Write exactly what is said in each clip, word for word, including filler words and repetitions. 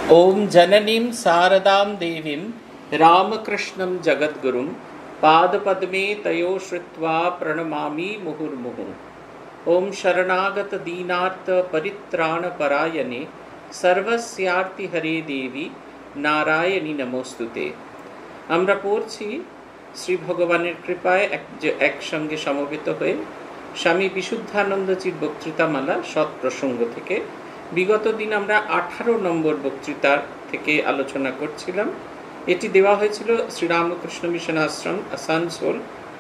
ओम जननीं शारदां देवीं रामकृष्णं जगद्गुरुं पादपद्मे तयो श्रुत्वा प्रणमामि मुहुर्मुहुः। ओम शरणागत दीनार्त परित्राण परायणे सर्वस्यार्ति हरे देवी नारायणी नमोस्तुते। আমরা পড়ছি শ্রী ভগবানের কৃপায় একসঙ্গে সমবেত হয়ে স্বামী বিশুদ্ধানন্দজির বক্তৃতামালা সৎ প্রসঙ্গ থেকে। বিগত দিন আমরা আঠারো নম্বর বক্তৃতার থেকে আলোচনা করছিলাম। এটি দেওয়া হয়েছিল শ্রীরামকৃষ্ণ মিশন আশ্রম আসানসোল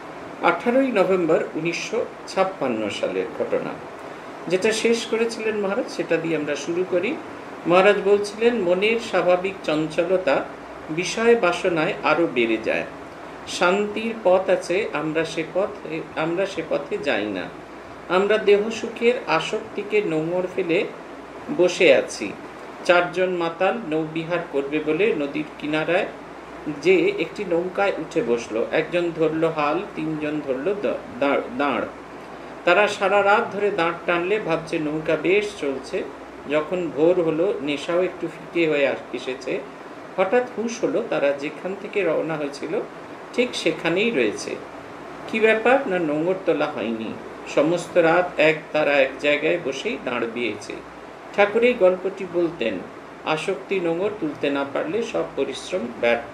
আঠারোই নভেম্বর উনিশশো ছাপ্পান্ন সালের ঘটনা। যেটা শেষ করেছিলেন মহারাজ সেটা দিয়ে আমরা শুরু করি। মহারাজ বলছিলেন, মনের স্বাভাবিক চঞ্চলতা বিষয় বাসনায় আরও বেড়ে যায়। শান্তির পথ আছে, আমরা সে পথে আমরা সে পথে যাই না। আমরা দেহ সুখের আসক্তিকে নোঙর ফেলে বসে আছি। চারজন মাতাল নৌবিহার করবে বলে নদীর কিনারায় যে একটি নৌকায় উঠে বসলো। একজন ধরল হাল, তিনজন ধরল দাঁড়। তারা সারা রাত ধরে দাঁড় টানলে ভাবছে নৌকা বেশ চলছে। যখন ভোর হলো, নেশাও একটু ফিকে হয়ে এসেছে, হঠাৎ হুঁশ হলো তারা যেখান থেকে রওনা হয়েছিল ঠিক সেখানেই রয়েছে। কি ব্যাপার না, নোঙর তোলা হয়নি। সমস্ত রাত এক তারা এক জায়গায় বসেই দাঁড় দিয়েছে। ঠাকুর এই গল্পটি বলতেন, আসক্তি নোঙর তুলতে না পারলে সব পরিশ্রম ব্যর্থ।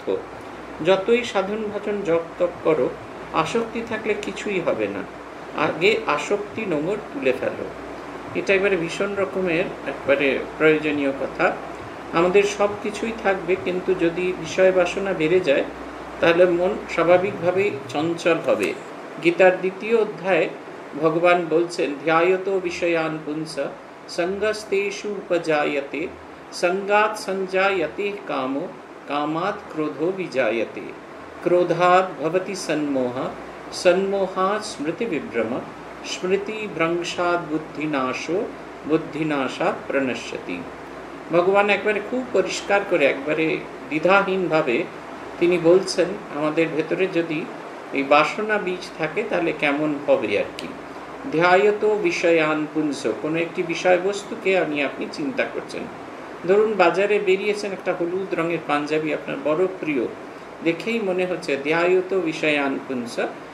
যতই সাধন ভজন জপ তপ করো, আসক্তি থাকলে কিছুই হবে না। আগে আসক্তি নোঙর তুলে ফেলো। এটা এবারে ভীষণ রকমের একবারে প্রয়োজনীয় কথা। আমাদের সব কিছুই থাকবে, কিন্তু যদি বিষয় বাসনা বেড়ে যায় তাহলে মন স্বাভাবিকভাবেই চঞ্চল হবে। গীতার দ্বিতীয় অধ্যায়ে ভগবান বলছেন, ধ্যায়তো বিষয়ান পুংস সঙ্গস্তেষু উপজায়তে সঙ্গাৎ সঞ্জায়তে কামো কামাৎ ক্রোধো বিজায়তে ক্রোধাৎ ভবতি সন্মোহ সন্মোহাৎ স্মৃতি বিভ্রম স্মৃতি ভ্রংশাৎ বুদ্ধিনাশো বুদ্ধিনাশাৎ প্রণশ্যতি। ভগবান একবারে খুব পরিষ্কার করে একবারে দ্বিধাহীনভাবে তিনি বলছেন, আমাদের ভেতরে যদি এই বাসনা বীজ থাকে তাহলে কেমন হবে আর কি। ধ্যায়ত বিষয়ান পুংস, কোনো একটি বিষয়বস্তুকে আমি আপনি চিন্তা করছেন। ধরুন বাজারে বেরিয়েছেন, একটা হলুদ রঙের পাঞ্জাবি আপনার বড় প্রিয়, দেখেই মনে হচ্ছে ধ্যায়ত বিষয়ান পুংস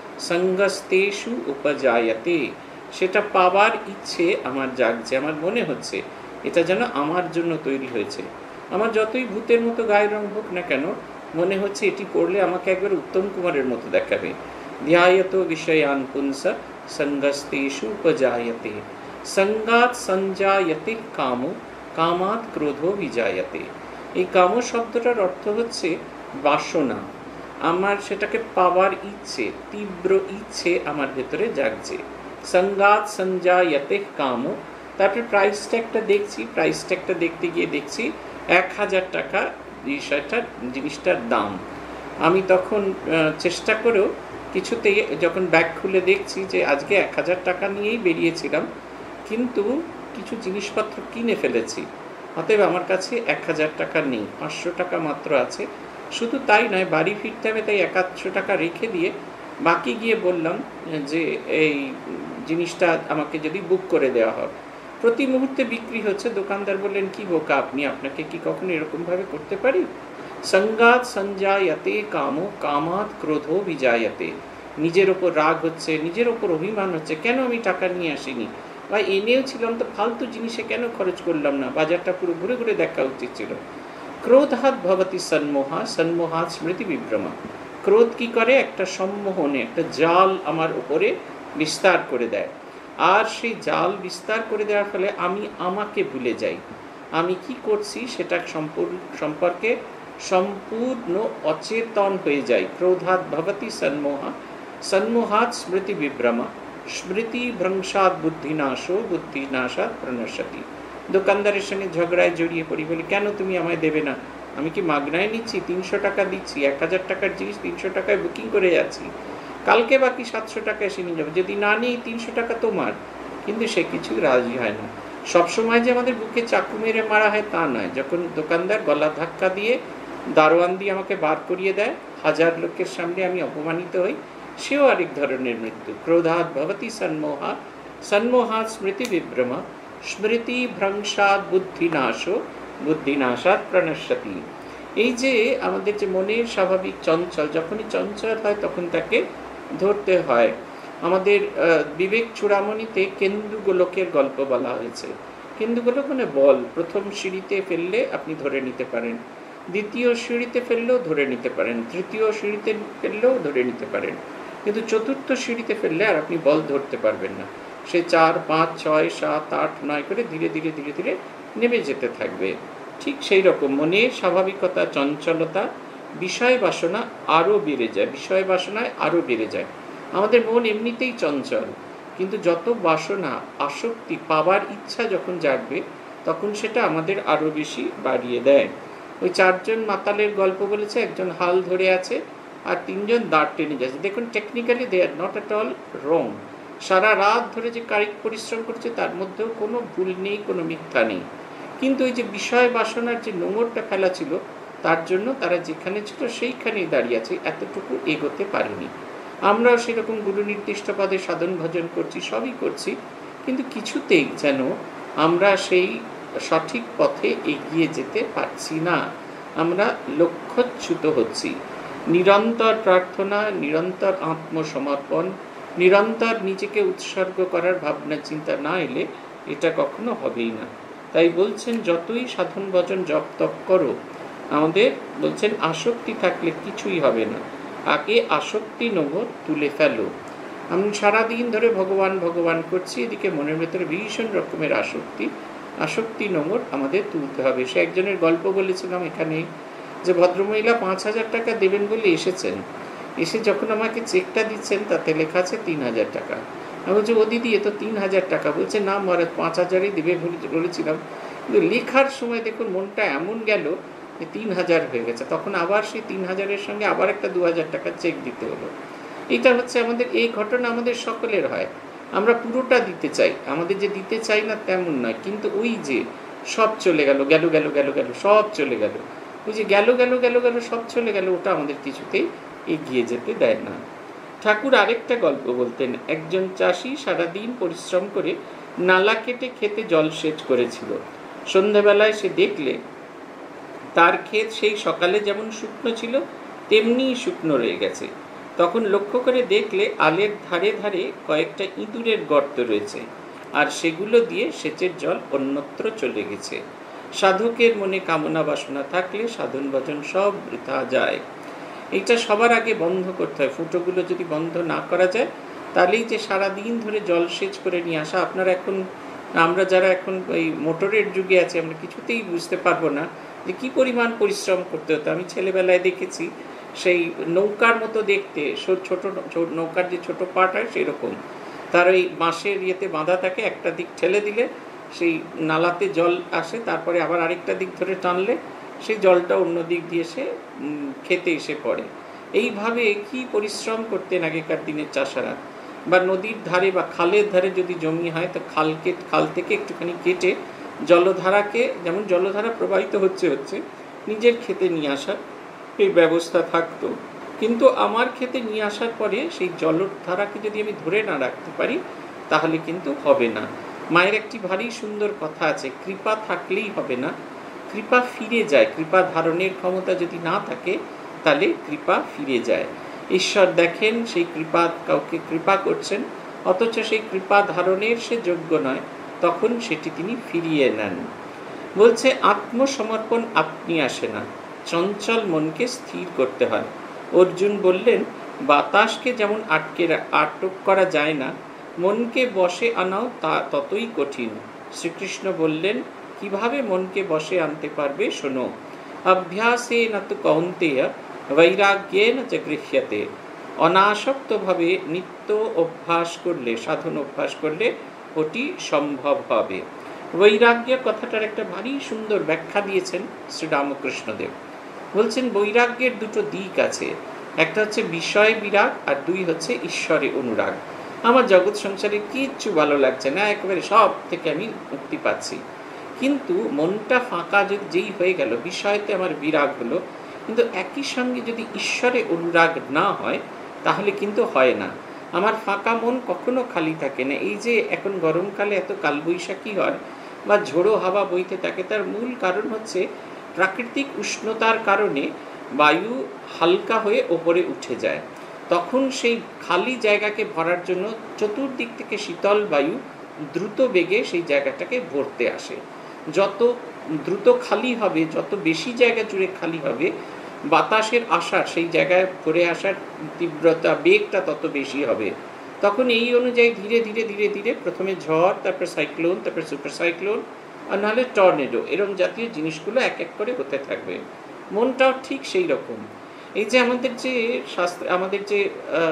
সঙ্গস্তেষু উপজায়তে, সেটা পাবার ইচ্ছে আমার জাগছে, আমার মনে হচ্ছে এটা যেন আমার জন্য তৈরি হয়েছে। আমার যতই ভূতের মতো গায়ের রং হোক না কেন, মনে হচ্ছে এটি পড়লে আমাকে একবার উত্তম কুমারের মতো দেখাবে। ধ্যায়ত বিষয়ান পুংস সঙ্গস্তেষু উপজায়তে সঙ্গাৎ সঞ্জায়তে কামো কামাৎ ক্রোধো বিজায়তে। এই কামো শব্দটার অর্থ হচ্ছে বাসনা। আমার সেটাকে পাওয়ার ইচ্ছে, তীব্র ইচ্ছে আমার ভেতরে জাগছে। সঙ্গাৎ সঞ্জায়তে কামো, তারপরে প্রাইস ট্যাগটা দেখছি, প্রাইস ট্যাগটা দেখতে গিয়ে দেখছি এক হাজার টাকা বিষয়টার জিনিসটার দাম। আমি তখন চেষ্টা করেও কিছুতেই যখন ব্যাগ খুলে দেখছি যে আজকে এক হাজার টাকা নিয়েই বেরিয়েছিলাম, কিন্তু কিছু জিনিসপত্র কিনে ফেলেছি, অতএব আমার কাছে এক হাজার টাকা নেই, পাঁচশো টাকা মাত্র আছে। শুধু তাই নয়, বাড়ি ফিরতে হবে, তাই একাশশো টাকা রেখে দিয়ে বাকি গিয়ে বললাম যে এই জিনিসটা আমাকে যদি বুক করে দেওয়া হয়। প্রতি মুহূর্তে বিক্রি হচ্ছে। দোকানদার বললেন, কি বোকা আপনি, আপনাকে কি কখনো এরকমভাবে করতে পারি? সঙ্গাৎ সঞ্জায়তে কামো কামাৎ ক্রোধো বিজায়তে, নিজের ওপর রাগ হচ্ছে, নিজের ওপর অভিমান হচ্ছে, কেন আমি টাকা নিয়ে আসিনি, বা এনেও ছিলাম তো ফালতু জিনিসে কেন খরচ করলাম না, বাজারটা পুরো ঘুরে ঘুরে দেখা উচিত ছিল। ক্রোধাৎ ভবতি সন্মোহা সন্মোহাৎ স্মৃতি বিভ্রমা, ক্রোধ কি করে, একটা সম্মোহনে একটা জাল আমার উপরে বিস্তার করে দেয়। আর সেই জাল বিস্তার করে দেওয়ার ফলে আমি আমাকে ভুলে যাই, আমি কি করছি সেটা সম্পর্কে সম্পূর্ণ অচেতন হয়ে যাই। ক্রোধাৎ ভবতি সন্মোহা সন্মোহাৎ স্মৃতি বিভ্রমা স্মৃতি ভ্রংশাৎ বুদ্ধিনাশো বুদ্ধিনাশাৎ প্রণশ্যতি। দোকানদারের সঙ্গে ঝগড়ায় জড়িয়ে পড়ি, বলি কেন তুমি আমায় দেবে না, আমি কি মাগনায় নিচ্ছি, তিনশো টাকা দিচ্ছি, এক হাজার টাকার জিনিস তিনশো টাকায় বুকিং করে যাচ্ছি, কালকে বাকি সাতশো টাকা এসে নিয়ে যাবে, যদি না নিই তিনশো টাকা তোমার। কিন্তু সে কিছু রাজি হয় না। সবসময় যে আমাদের বুকে চাকু মেরে মারা হয় তা নয়। যখন দোকানদার গলা ধাক্কা দিয়ে দারোয়ান দিয়ে আমাকে বার করিয়ে দেয়, হাজার লোকের সামনে আমি অপমানিত হই, সেও আরেক ধরনের মৃত্যু। ক্রোধাৎ ভবতি সন্মোহা সন্মোহাৎ স্মৃতি বিভ্রমা স্মৃতি ভ্রংশাৎ বুদ্ধিনাশো বুদ্ধিনাশাৎ প্রণশ্যতি। এই যে আমাদের যে মনের স্বাভাবিক চঞ্চল, যখনই চঞ্চল হয় তখন তাকে ধরতে হয়। আমাদের বিবেক চূড়ামণিতে কেন্দুগোলকের গল্প বলা হয়েছে। কেন্দুগোলক মানে বল। প্রথম সিঁড়িতে ফেললে আপনি ধরে নিতে পারেন, দ্বিতীয় সিঁড়িতে ফেললেও ধরে নিতে পারেন, তৃতীয় সিঁড়িতে ফেললেও ধরে নিতে পারেন, কিন্তু চতুর্থ সিঁড়িতে ফেললে আর আপনি বল ধরতে পারবেন না। সে চার পাঁচ ছয় সাত আট নয় করে ধীরে ধীরে ধীরে ধীরে নেমে যেতে থাকবে। ঠিক সেই রকম মনের স্বাভাবিকতা, চঞ্চলতা, বিষয় বাসনা আরও বেড়ে যায়, বিষয় বাসনায় আরও বেড়ে যায়। আমাদের মন এমনিতেই চঞ্চল, কিন্তু যত বাসনা, আসক্তি, পাবার ইচ্ছা যখন জাগবে তখন সেটা আমাদের আরও বেশি বাড়িয়ে দেয়। ওই চারজন মাতালের গল্প বলেছে, একজন হাল ধরে আছে আর তিনজন দাঁড় টেনে যাচ্ছে। দেখুন, technically they are not at all wrong. সারা রাত ধরে যে কায়িক পরিশ্রম করছে তার মধ্যেও কোনো ভুল নেই, কোনো মিথ্যা নেই, কিন্তু ওই যে বিষয় বাসনার যে নোংরটা ফেলা ছিল তার জন্য তারা যেখানে ছিল সেইখানেই দাঁড়িয়ে আছে, এতটুকু এগোতে পারেনি। আমরাও সেরকম গুরু নির্দিষ্ট পদে সাধন ভজন করছি, সবই করছি, কিন্তু কিছুতেই যেন আমরা সেই সঠিক পথে এগিয়ে যেতে পারছি না। আমরা লক্ষ্যচ্যুত হচ্ছি। নিরন্তর প্রার্থনা, নিরন্তর আত্মসমর্পণ, নিরন্তর নিজেকে উৎসর্গ করার ভাবনা চিন্তা না এলে এটা কখনো হবেই না। তাই বলছেন, যতই সাধন ভজন জপ তপ করো, আমাদের বলছেন আসক্তি থাকলে কিছুই হবে না। আগে আসক্তি নোংর তুলে ফেলো। আমি সারাদিন ধরে ভগবান ভগবান করছি, এদিকে মনের ভেতরে ভীষণ রকমের আসক্তি, আসক্তি নোংর আমাদের তুলতে হবে। সে একজনের গল্প বলেছিলাম এখানে, যে ভদ্রমহিলা পাঁচ হাজার টাকা দেবেন বলে এসেছেন, এসে যখন আমাকে চেকটা দিচ্ছেন তাতে লেখা আছে তিন হাজার টাকা। আমি বলছি, ও দিদি, এ তো তিন হাজার টাকা। বলছে, না মহারাজ, পাঁচ হাজারই দেবে বলেছিলাম, কিন্তু লেখার সময় দেখুন মনটা এমন গেল যে তিন হাজার হয়ে গেছে। তখন আবার সেই তিন হাজারের সঙ্গে আবার একটা দু হাজার টাকা চেক দিতে হলো। এটা হচ্ছে আমাদের, এই ঘটনা আমাদের সকলের হয়। আমরা পুরোটা দিতে চাই, আমাদের যে দিতে চাই না তেমন নয়, কিন্তু ওই যে সব চলে গেল, গেল গেল গেল গেল সব চলে গেল, ওই যে গেল গেল গেল গেল সব চলে গেল, ওটা আমাদের কিছুতেই এগিয়ে যেতে দেয় না। ঠাকুর আরেকটা গল্প বলতেন। একজন চাষি সারাদিন পরিশ্রম করে নালা কেটে খেতে জলসেচ করেছিল। সন্ধ্যাবেলায় সে দেখলে তার ক্ষেত সেই সকালে যেমন শুকনো ছিল তেমনি শুকনো রয়ে গেছে। তখন লক্ষ্য করে দেখলে আলের ধারে ধারে কয়েকটা ইঁদুরের গর্ত রয়েছে, আর সেগুলো দিয়ে সেচের জল অন্যত্র চলে গেছে। সাধকের মনে কামনা বাসনা থাকলে সাধন ভজন সব বৃথা যায়। এইটা সবার আগে বন্ধ করতে হয়। ফুটোগুলো যদি বন্ধ না করা যায়, তাহলেই যে সারাদিন ধরে জলসেচ করে নিয়ে আসা, আপনারা এখন, আমরা যারা এখন ওই মোটরের যুগে আছে, আমরা কিছুতেই বুঝতে পারবো না যে কী পরিমাণ পরিশ্রম করতে হতো। আমি ছেলেবেলায় দেখেছি সেই নৌকার মতো দেখতে, ছোট নৌকার যে ছোট পাট হয় সেরকম, তার ওই বাঁশের ইয়েতে বাঁধা থাকে, একটা দিক ঠেলে দিলে সেই নালাতে জল আসে, তারপরে আবার আরেকটা দিক ধরে টানলে সেই জলটা অন্য দিক দিয়ে সে খেতে এসে পড়ে। এইভাবে কি পরিশ্রম করতেন আগেকার দিনের চাষারা। বা নদীর ধারে বা খালের ধারে যদি জমি হয়, তো খালকে খাল থেকে একটুখানি কেটে জলধারাকে, যেমন জলধারা প্রবাহিত হচ্ছে হচ্ছে নিজের খেতে নিয়ে আসার এই ব্যবস্থা থাকতো। কিন্তু আমার খেতে নিয়ে আসার পরে সেই জলধারাকে যদি আমি ধরে না রাখতে পারি তাহলে কিন্তু হবে না। মায়ের একটি ভারী সুন্দর কথা আছে, কৃপা থাকলেই হবে না, কৃপা ফিরে যায়। কৃপা ধারণের ক্ষমতা যদি না থাকে তাহলে কৃপা ফিরে যায়। ঈশ্বর দেখেন সেই কৃপা, কাউকে কৃপা করছেন, অথচ সেই কৃপা ধারণের সে যোগ্য নয়, তখন সেটি তিনি ফিরিয়ে নেন। বলছে, আত্মসমর্পণ আপনি আসে না, চঞ্চল মনকে স্থির করতে হয়। অর্জুন বললেন, বাতাসকে যেমন আটকে আটক করা যায় না, মনকে বশে আনাও তা ততই কঠিন। শ্রীকৃষ্ণ বললেন, কিভাবে মনকে বশে আনতে পারবে শোনো। অভ্যাসে না তো কৌন্তেয় বৈরাগ্যে না চ গৃহ্যতে। অনাসক্তভাবে নিত্য অভ্যাস করলে, সাধন অভ্যাস করলে ওটি সম্ভব হবে। বৈরাগ্য কথাটার একটা ভারী সুন্দর ব্যাখ্যা দিয়েছেন শ্রীরামকৃষ্ণদেব। বলছেন, বৈরাগ্যের দুটো দিক আছে, একটা হচ্ছে বিষয় বিরাগ, আর দুই হচ্ছে ঈশ্বরে অনুরাগ। আমার জগৎ সংসারে কিচ্ছু ভালো লাগছে না, একেবারে সব থেকে আমি মুক্তি পাচ্ছি, কিন্তু মনটা ফাঁকা যদি যেই হয়ে গেল, বিষয়তে আমার বিরাগ হলো, কিন্তু একই সঙ্গে যদি ঈশ্বরে অনুরাগ না হয় তাহলে কিন্তু হয় না। আমার ফাঁকা মন কখনো খালি থাকে না। এই যে এখন গরমকালে এত কালবৈশাখী হয়, বা ঝোড়ো হাওয়া বইতে থাকে, তার মূল কারণ হচ্ছে প্রাকৃতিক উষ্ণতার কারণে বায়ু হালকা হয়ে ওপরে উঠে যায়। তখন সেই খালি জায়গাকে ভরার জন্য চতুর্দিক থেকে শীতল বায়ু দ্রুত বেগে সেই জায়গাটাকে ভরতে আসে। যত দ্রুত খালি হবে, যত বেশি জায়গা জুড়ে খালি হবে, বাতাসের আসার, সেই জায়গায় ভরে আসার তীব্রতা, বেগটা তত বেশি হবে। তখন এই অনুযায়ী ধীরে ধীরে ধীরে ধীরে প্রথমে ঝড়, তারপর সাইক্লোন, তারপর সুপার সাইক্লোন, আর নাহলে টর্নেডো, এরকম জাতীয় জিনিসগুলো এক এক করে হতে থাকবে। মনটাও ঠিক সেই রকম। এই যে আমাদের যে শাস্ত্র, আমাদের যে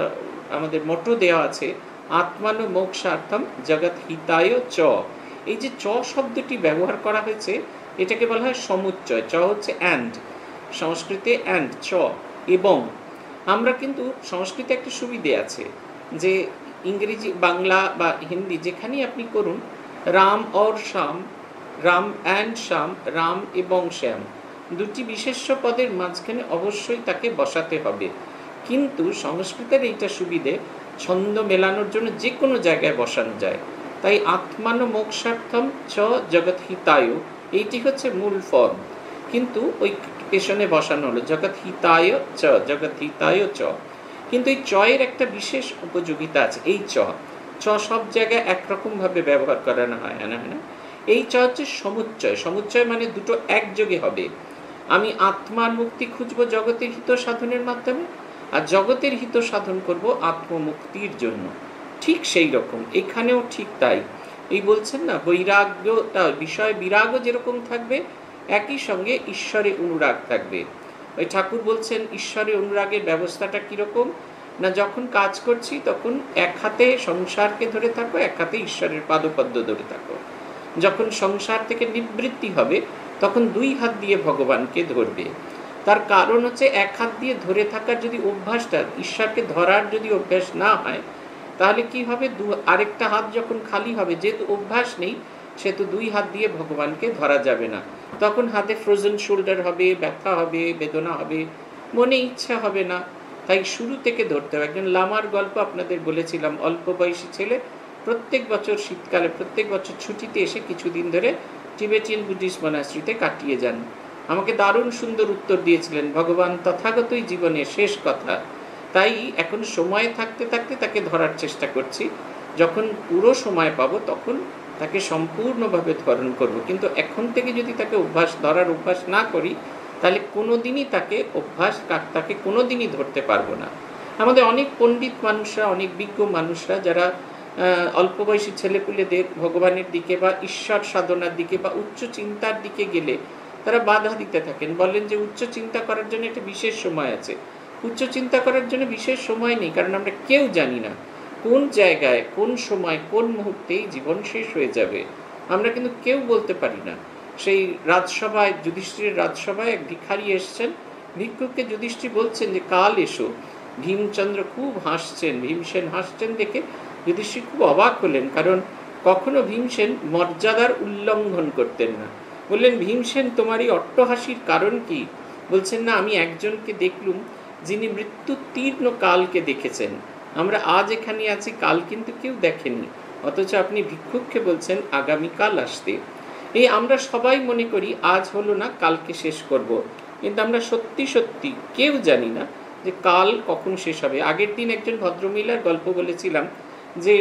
আমাদের মোটো দেওয়া আছে, আত্মানো মোক্ষার্থম জগৎ হিতায় চ, এই যে চ শব্দটি ব্যবহার করা হয়েছে, এটাকে বলা হয় সমুচ্চয়। চ হচ্ছে অ্যান্ড, সংস্কৃতে অ্যান্ড, চ এবং। আমরা কিন্তু সংস্কৃতে একটা সুবিধে আছে যে ইংরেজি, বাংলা বা হিন্দি যেখানেই আপনি করুন, রাম और শ্যাম, রাম অ্যান্ড শ্যাম, রাম এবং শ্যাম, দুটি বিশেষ্য পদের মাঝখানে অবশ্যই তাকে বসাতে হবে। কিন্তু সংস্কৃতের এইটা সুবিধে, ছন্দ মেলানোর জন্য যে কোনো জায়গায় বসানো যায়। তাই আত্মানো মোক্ষার্থম চ জগৎ হিতায়, এইটি হচ্ছে মূল ফর্ম, কিন্তু ওই পেছনে বসানো হলো জগৎ হিতায় চ, জগৎ হিতায় চ। কিন্তু এই চয়ের একটা বিশেষ উপযোগিতা আছে। এই চ চ সব জায়গায় একরকমভাবে ব্যবহার করানো হয় না, না। এই চ হচ্ছে সমুচ্চয়। সমুচ্চয় মানে দুটো একযোগে হবে। আমি আত্মার মুক্তি খুঁজবো জগতের হিত সাধনের মাধ্যমে, আর জগতের হিত সাধন করব আত্মমুক্তির জন্য। ঠিক সেই রকম এখানেও ঠিক তাই। এই বলছেন না, বৈরাগ্যটা, বিষয় বিরাগও যেরকম থাকবে, একই সঙ্গে ঈশ্বরে অনুরাগ থাকবে। ওই ঠাকুর বলছেন ঈশ্বরে অনুরাগের ব্যবস্থাটা কীরকম না, যখন কাজ করছি তখন এক হাতে সংসারকে ধরে থাকো, এক হাতে ঈশ্বরের পাদপদ্ম ধরে থাকো। যখন সংসার থেকে নিবৃত্তি হবে তখন দুই হাত দিয়ে ভগবানকে ধরবে। তার কারণ হচ্ছে এক হাত দিয়ে ধরে থাকার যদি অভ্যাসটা, ঈশ্বরকে ধরার যদি অভ্যাস না হয়, তাহলে কি হবে, দু আরেকটা হাত যখন খালি হবে, যেহেতু অভ্যাস নেই, সেহেতু দুই হাত দিয়ে ভগবানকে ধরা যাবে না। তখন হাতে ফ্রোজেন শোল্ডার হবে, ব্যথা হবে, বেদনা হবে, মনে ইচ্ছা হবে না। তাই শুরু থেকে ধরতে হবে। একজন লামার গল্প আপনাদের বলেছিলাম, অল্প বয়সী ছেলে, প্রত্যেক বছর শীতকালে, প্রত্যেক বছর ছুটিতে এসে কিছুদিন ধরে টিবেটিয়ান বুদ্ধিস্ট মনাস্ট্রিতে কাটিয়ে যান। আমাকে দারুণ সুন্দর উত্তর দিয়েছিলেন, ভগবান তথাগতই জীবনের শেষ কথা। তাই এখন সময় থাকতে থাকতে তাকে ধরার চেষ্টা করছি, যখন পুরো সময় পাবো তখন তাকে সম্পূর্ণভাবে ধারণ করব। কিন্তু এখন থেকে যদি তাকে অভ্যাস, ধরার অভ্যাস না করি, তাহলে কোনো দিনই তাকে অভ্যাস, তাকে কোনো দিনই ধরতে পারবো না। আমাদের অনেক পণ্ডিত মানুষরা, অনেক বিজ্ঞ মানুষরা, যারা অল্প বয়সী ছেলেপুলেদের ভগবানের দিকে বা ঈশ্বর সাধনার দিকে বা উচ্চ চিন্তার দিকে গেলে তারা বাধা দিতে থাকেন। বলেন যে উচ্চ চিন্তা করার জন্য একটা বিশেষ সময় আছে। উচ্চ চিন্তা করার জন্য বিশেষ সময় নেই, কারণ আমরা কেউ জানি না কোন জায়গায়, কোন সময়, কোন মুহূর্তেই জীবন শেষ হয়ে যাবে। আমরা কিন্তু কেউ বলতে পারি না। সেই রাজসভায়, যুধিষ্ঠিরের রাজসভায় এক ভিখারি এসছেন, ভিক্ষুককে যুধিষ্ঠির বলছেন যে কাল এসো। ভীমচন্দ্র খুব হাসছেন, ভীমসেন হাসছেন দেখে যুধিষ্ঠির খুব অবাক হলেন, কারণ কখনো ভীমসেন মর্যাদার উল্লঙ্ঘন করতেন না। বললেন, ভীমসেন তোমার এই অট্টহাসির কারণ কি? বলছেন, না, আমি একজনকে দেখলুম যিনি মৃত্যুতীর্ণ কালকে দেখেছেন। আমরা আজ এখানে আছি, কাল কিন্তু কেউ দেখেনি, অথচ আপনি ভিক্ষুককে বলছেন আগামীকাল আসতে। এই আমরা সবাই মনে করি আজ হলো না, কালকে শেষ করব, কিন্তু আমরা সত্যি সত্যি কেউ জানি না যে কাল কখন শেষ হবে। আগের দিন একজন ভদ্রমহিলার গল্প বলেছিলাম যে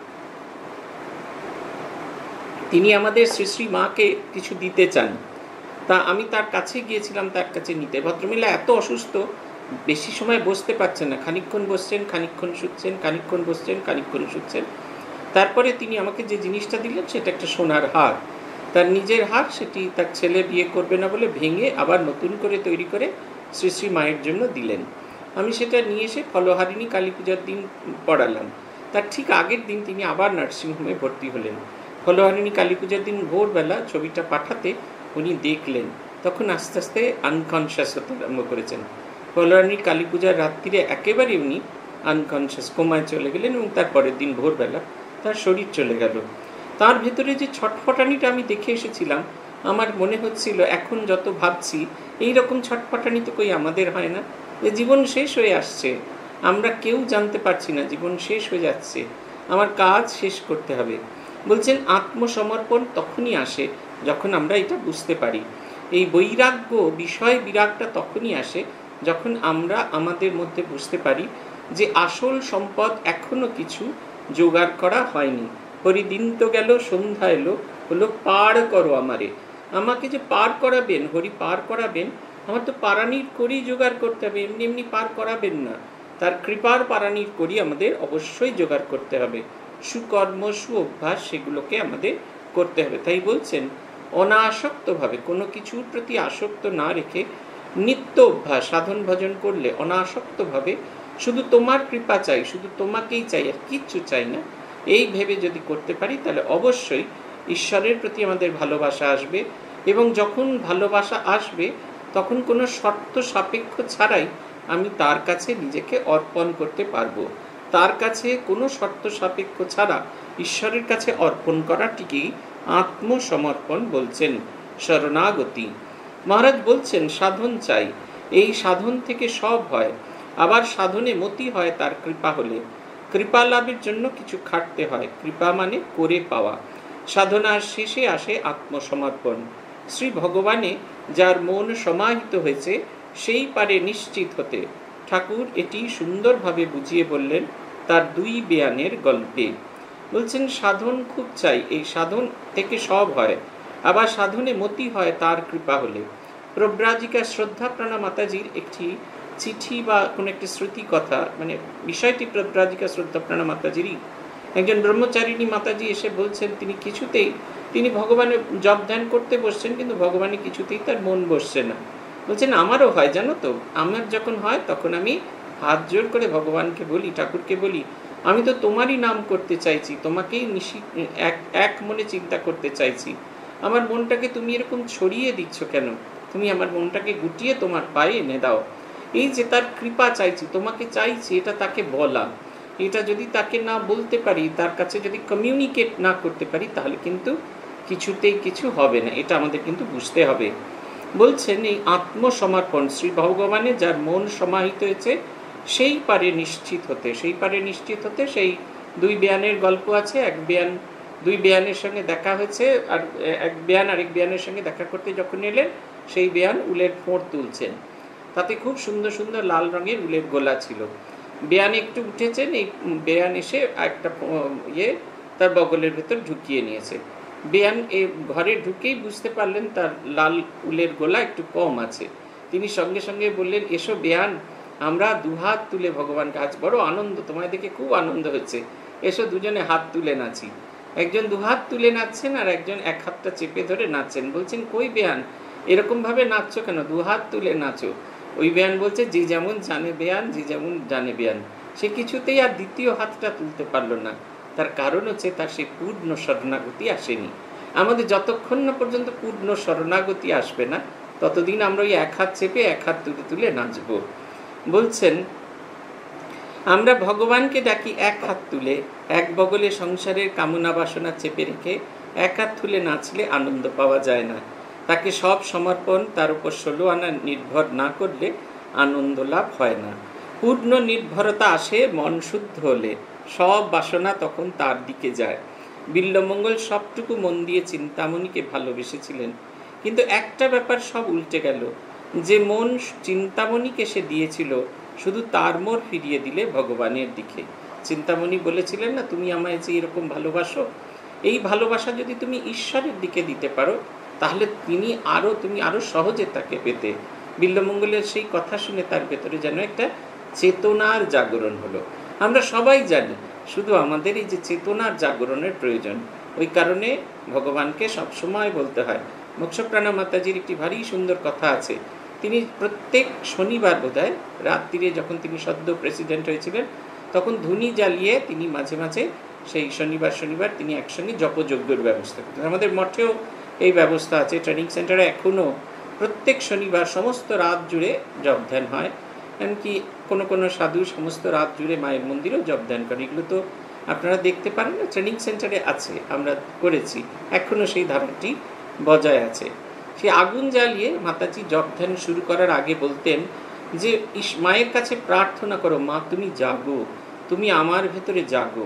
তিনি আমাদের শ্রী শ্রী মাকে কিছু দিতে চান। তা আমি তার কাছে গিয়েছিলাম তার কাছে নিতে। ভদ্রমহিলা এত অসুস্থ, বেশি সময় বসতে পারছেন না, খানিকক্ষণ বসছেন, খানিকক্ষণ শুচ্ছেন, খানিকক্ষণ বসছেন, খানিকক্ষণ শুচ্ছেন। তারপরে তিনি আমাকে যে জিনিসটা দিলেন সেটা একটা সোনার হার, তার নিজের হার। সেটি তার ছেলে বিয়ে করবে না বলে ভেঙে আবার নতুন করে তৈরি করে শ্রী শ্রী মায়ের জন্য দিলেন। আমি সেটা নিয়ে এসে ফলহারিণী কালী পূজার দিন পড়ালাম। তার ঠিক আগের দিন তিনি আবার নার্সিংহোমে ভর্তি হলেন। ফলহারিণী কালী পূজার দিন ভোরবেলা ছবিটা পাঠাতে উনি দেখলেন, তখন আস্তে আস্তে আনকনশিয়াস হতে আরম্ভ করেছেন। ফলহারিণী কালী পূজার রাত্রিরে একেবারে উনি আনকনশিয়াস, কোমায় চলে গেলেন, এবং তারপরের দিন ভোরবেলা তার শরীর চলে গেল। তার ভেতরে যে ছটফটানিটা আমি দেখে এসেছিলাম, আমার মনে হচ্ছিল এখন যত ভাবছি এই রকম ছটফটানি তো কই আমাদের হয় না, যে জীবন শেষ হয়ে আসছে, আমরা কেউ জানতে পারছি না, জীবন শেষ হয়ে যাচ্ছে, আমার কাজ শেষ করতে হবে। বলছেন আত্মসমর্পণ তখনই আসে যখন আমরা এটা বুঝতে পারি। এই বৈরাগ্য, বিষয় বিরাগটা তখনই আসে যখন আমরা আমাদের মধ্যে বুঝতে পারি যে আসল সম্পদ এখনো কিছু জোগাড় করা হয়নি। হরিদিন তো গেল, সন্ধ্যা এলো, হলো পার করো আমারে। আমাকে যে পার করাবেন, হরি পার করাবেন, আমার তো পারানির করি জোগাড় করতে হবে, এমনি এমনি পার করাবেন না। তার কৃপার পারানির করি আমাদের অবশ্যই জোগাড় করতে হবে। সুকর্ম, সু অভ্যাস, সেগুলোকে আমাদের করতে হবে। তাই বলছেন অনাসক্তভাবে, কোনো কিছুর প্রতি আসক্ত না রেখে নিত্য অভ্যাস সাধন ভজন করলে অনাসক্তভাবে শুধু তোমার কৃপা চাই, শুধু তোমাকেই চাই, আর কিচ্ছু চাই না, এই ভেবে যদি করতে পারি তাহলে অবশ্যই ঈশ্বরের প্রতি আমাদের ভালোবাসা আসবে। এবং যখন ভালোবাসা আসবে তখন কোনো শর্ত সাপেক্ষ ছাড়াই আমি তার কাছে নিজেকে অর্পণ করতে পারবো। তার কাছে কোনো শর্ত সাপেক্ষ ছাড়া ঈশ্বরের কাছে অর্পণ করাটিকেই আত্মসমর্পণ বলছেন, শরণাগতি। মহারাজ বলছেন সাধন চাই, এই সাধন থেকে সব হয়। আবার সাধনে মতি হয় তার কৃপা হলে। কৃপা লাভের জন্য কিছু খাটতে হয়, কৃপা মানে করে পাওয়া। সাধনার শেষে আসে আত্মসমর্পণ। শ্রী ভগবানে যার মন সমাহিত হয়েছে সেই পারে নিশ্চিত হতে। ঠাকুর এটি সুন্দরভাবে বুঝিয়ে বললেন তার দুই বেয়ানের গল্পে। বলছেন সাধন খুব চাই, এই সাধন থেকে সব হয়। আবার সাধনে মতি হয় তার কৃপা হলে। প্রব্রাজিকা শ্রদ্ধা প্রাণা মাতাজির একটি চিঠি বা কোনো একটি শ্রুতি কথা, মানে বিষয়টি প্রব্রাজিকা শ্রদ্ধা প্রাণা মাতাজিরই। একজন ব্রহ্মচারিণী মাতাজি এসে বলছেন তিনি কিছুতেই, তিনি ভগবানের জপ ধ্যান করতে বসছেন কিন্তু ভগবানের কিছুতেই তার মন বসছে না। বলছেন আমারও হয় জানো তো, আমার যখন হয় তখন আমি হাত জোর করে ভগবানকে বলি, ঠাকুরকে বলি, আমি তো তোমারই নাম করতে চাইছি, তোমাকেই নিশি এক এক মনে চিন্তা করতে চাইছি, আমার মনটাকে তুমি এরকম ছড়িয়ে দিচ্ছ কেন? তুমি আমার মনটাকে গুটিয়ে তোমার পায়ে এনে দাও। এই যে তার কৃপা চাইছি, তোমাকে চাইছি, এটা তাকে বলা, এটা যদি তাকে না বলতে পারি, তার কাছে যদি কমিউনিকেট না করতে পারি, তাহলে কিন্তু কিছুতেই কিছু হবে না। এটা আমাদের কিন্তু বুঝতে হবে। বলছেন এই আত্মসমর্পণ, শ্রী ভগবানে যার মন সমাহিত হয়েছে সেই পারে নিশ্চিত হতে। সেই পারে নিশ্চিত হতে সেই দুই বেয়ানের গল্প আছে। এক বেয়ান দুই বেয়ানের সঙ্গে দেখা হয়েছে, আর এক বেয়ান আরেক বেয়ানের সঙ্গে দেখা করতে যখন এলেন সেই বেয়ান উলের ফোঁড় তুলছেন, তাতে খুব সুন্দর সুন্দর লাল রঙের উলের গোলা ছিল। বেয়ান একটু উঠেছেন, এই বেয়ান এসে একটা ইয়ে তার বগলের ভেতর ঢুকিয়ে নিয়েছে। বেয়ান এ ঘরে ঢুকেই বুঝতে পারলেন তার লাল উলের গোলা একটু কম আছে। তিনি সঙ্গে সঙ্গে বললেন, এসো বেয়ান, আমরা দুহাত তুলে ভগবানকে, আজ বড় আনন্দ, তোমায় দেখে খুব আনন্দ হচ্ছে, এসো দুজনে হাত তুলে নাচি। একজন দুহাত তুলে নাচছেন আর একজন এক হাতটা চেপে ধরে নাচছেন। বলছেন কই বেয়ান, এরকমভাবে নাচছো কেন, দুহাত তুলে নাচো। ওই বেয়ান বলছে যে যেমন জানে বেয়ান, যে যেমন জানে বেয়ান। সে কিছুতেই আর দ্বিতীয় হাতটা তুলতে পারলো না। তার কারণ হচ্ছে তার সেই পূর্ণ শরণাগতি আসেনি। আমাদের যতক্ষণ না পর্যন্ত পূর্ণ শরণাগতি আসবে না, ততদিন আমরা ওই এক হাত চেপে এক হাত তুলে তুলে নাচব। বলছেন আমরা ভগবানকে ডাকি এক হাত তুলে, এক বগলে সংসারের কামনা বাসনা চেপে রেখে এক হাত তুলে নাচলে আনন্দ পাওয়া যায় না। তাকে সব সমর্পণ, তার উপর ষোলো আনা নির্ভর না করলে আনন্দ লাভ হয় না। পূর্ণ নির্ভরতা আসে মন শুদ্ধ হলে, সব বাসনা তখন তার দিকে যায়। বিল্বমঙ্গল সবটুকু মন দিয়ে চিন্তামণিকে ভালোবেসেছিলেন, কিন্তু একটা ব্যাপার সব উল্টে গেল। যে মন চিন্তামণিকে সে দিয়েছিল, শুধু তার মোড় ফিরিয়ে দিলে ভগবানের দিকে। চিন্তামণি বলেছিলেন না, তুমি আমায় যে এরকম ভালোবাসো, এই ভালোবাসা যদি তুমি ঈশ্বরের দিকে দিতে পারো তাহলে তিনি আরও তুমি আরও সহজে তাকে পেতে। বিল্বমঙ্গলের সেই কথা শুনে তার ভেতরে যেন একটা চেতনার জাগরণ হলো। আমরা সবাই জানি, শুধু আমাদের এই যে চেতনার জাগরণের প্রয়োজন। ওই কারণে ভগবানকে সবসময় বলতে হয়। মোক্ষপ্রাণা মাতাজির একটি ভারী সুন্দর কথা আছে। তিনি প্রত্যেক শনিবার বোধহয় রাত্রিরে, যখন তিনি সদ্য প্রেসিডেন্ট হয়েছিলেন, তখন ধুনি জ্বালিয়ে তিনি মাঝে মাঝে সেই শনিবার শনিবার তিনি একসঙ্গে জপযজ্ঞের ব্যবস্থা করতেন। আমাদের মঠেও এই ব্যবস্থা আছে, ট্রেনিং সেন্টারে এখনও প্রত্যেক শনিবার সমস্ত রাত জুড়ে জপ ধ্যান হয়। এমনকি কোনো কোনো সাধু সমস্ত রাত জুড়ে মায়ের মন্দিরেও জপ ধ্যান করেন। এগুলো তো আপনারা দেখতে পারেন না, ট্রেনিং সেন্টারে আছে, আমরা করেছি, এখনও সেই ধারণাটি বজায় আছে। সেই আগুন জ্বালিয়ে মাতাজি জপ ধ্যান শুরু করার আগে বলতেন যে মায়ের কাছে প্রার্থনা করো, মা তুমি জাগো, তুমি আমার ভেতরে জাগো।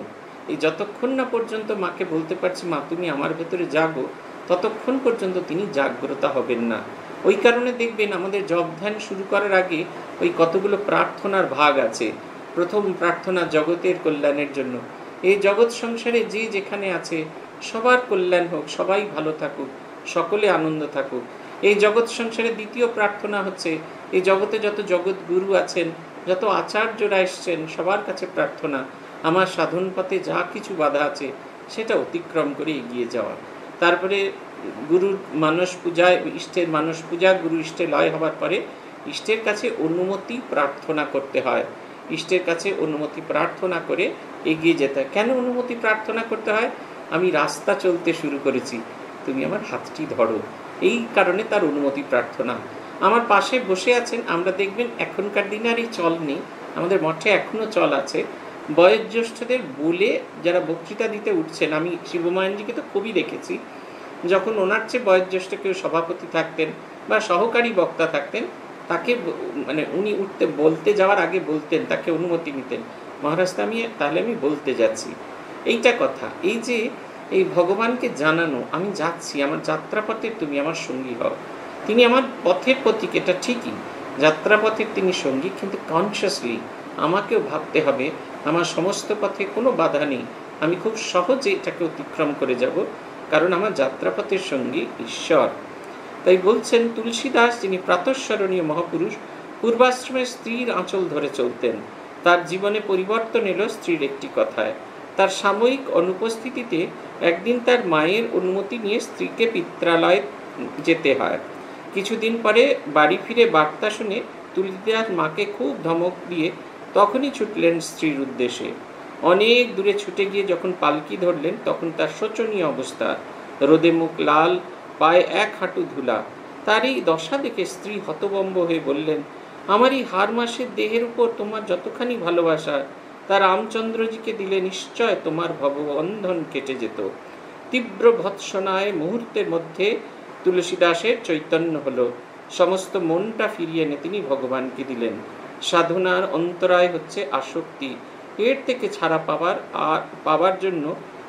এই যতক্ষণ না পর্যন্ত মাকে বলতে পারছি মা তুমি আমার ভেতরে জাগো, ততক্ষণ পর্যন্ত তিনি জাগ্রতা হবেন না। ওই কারণে দেখবেন আমাদের জপ ধ্যান শুরু করার আগে ওই কতগুলো প্রার্থনার ভাগ আছে। প্রথম প্রার্থনা জগতের কল্যাণের জন্য, এই জগৎ সংসারে যে যেখানে আছে সবার কল্যাণ হোক, সবাই ভালো থাকুক, সকলে আনন্দ থাকুক। এই জগৎ সংসারে দ্বিতীয় প্রার্থনা হচ্ছে এই জগতে যত জগৎ গুরু আছেন, যত আচার্যরা এসছেন, সবার কাছে প্রার্থনা আমার সাধন পথে যা কিছু বাধা আছে সেটা অতিক্রম করে এগিয়ে যাওয়া। তারপরে গুরুর মানস পূজায়, ইষ্টের মানস পূজা, গুরু ইষ্টে লয় হবার পরে ইষ্টের কাছে অনুমতি প্রার্থনা করতে হয়। ইষ্টের কাছে অনুমতি প্রার্থনা করে এগিয়ে যেতে হয়। কেন অনুমতি প্রার্থনা করতে হয়? আমি রাস্তা চলতে শুরু করেছি, তুমি আমার হাতটি ধরো, এই কারণে তার অনুমতি প্রার্থনা। আমার পাশে বসে আছেন, আমরা দেখবেন এখনকার দিনে আর এই চল নেই, আমাদের মঠে এখনও চল আছে, বয়োজ্যেষ্ঠদের বলে যারা বক্তৃতা দিতে উঠছেন, আমি শিবমায়নজিকে তো খুবই দেখেছি, যখন ওনার চেয়ে বয়োজ্যেষ্ঠ কেউ সভাপতি থাকতেন বা সহকারী বক্তা থাকতেন, তাকে মানে উনি উঠতে বলতে যাওয়ার আগে বলতেন, তাকে অনুমতি নিতেন, মহারাজ আমি তাহলে আমি বলতে যাচ্ছি। এইটা কথা, এই যে এই ভগবানকে জানানো আমি যাচ্ছি, আমার যাত্রাপথের তুমি আমার সঙ্গী হও। তিনি আমার পথের প্রতীক, এটা ঠিকই, যাত্রাপথের তিনি সঙ্গী, কিন্তু কনসিয়াসলি আমাকেও ভাবতে হবে আমার সমস্ত পথে কোনো বাধা নেই, আমি খুব সহজে এটাকে অতিক্রম করে যাব, কারণ আমার যাত্রাপথের সঙ্গী ঈশ্বর। তাই বলছেন তুলসীদাস, যিনি প্রাতঃস্মরণীয় মহাপুরুষ, পূর্বাশ্রমের স্ত্রীর আঁচল ধরে চলতেন। তার জীবনে পরিবর্তন এলো স্ত্রীর একটি কথায়। তার সাময়িক অনুপস্থিতিতে একদিন তার মায়ের অনুমতি নিয়ে স্ত্রীকে পিত্রালয়ে যেতে হয়। কিছুদিন পরে বাড়ি ফিরে বার্তা শুনে তুলসীদাস মাকে খুব ধমক দিয়ে তখনই ছুটলেন স্ত্রীর উদ্দেশ্যে। অনেক দূরে ছুটে গিয়ে যখন পালকি ধরলেন, তখন তার শোচনীয় অবস্থা, রোদে মুখ লাল, পায়ে এক হাঁটু ধুলা। তার এই দশা দেখে স্ত্রী হতবম্ব হয়ে বললেন, আমার এই হার মাসের দেহের উপর তোমার যতখানি ভালোবাসা, তার রামচন্দ্রজিকে দিলে নিশ্চয় তোমার ভববন্ধন কেটে যেত। তীব্র ভৎসনায় মুহূর্তের মধ্যে তুলসীদাসের চৈতন্য হলো, সমস্ত মনটা ফিরিয়ে এনে তিনি ভগবানকে দিলেন। সাধনার অন্তরায় হচ্ছে আসক্তি, এর থেকে ছাড়া পাবার আর পাবার জন্য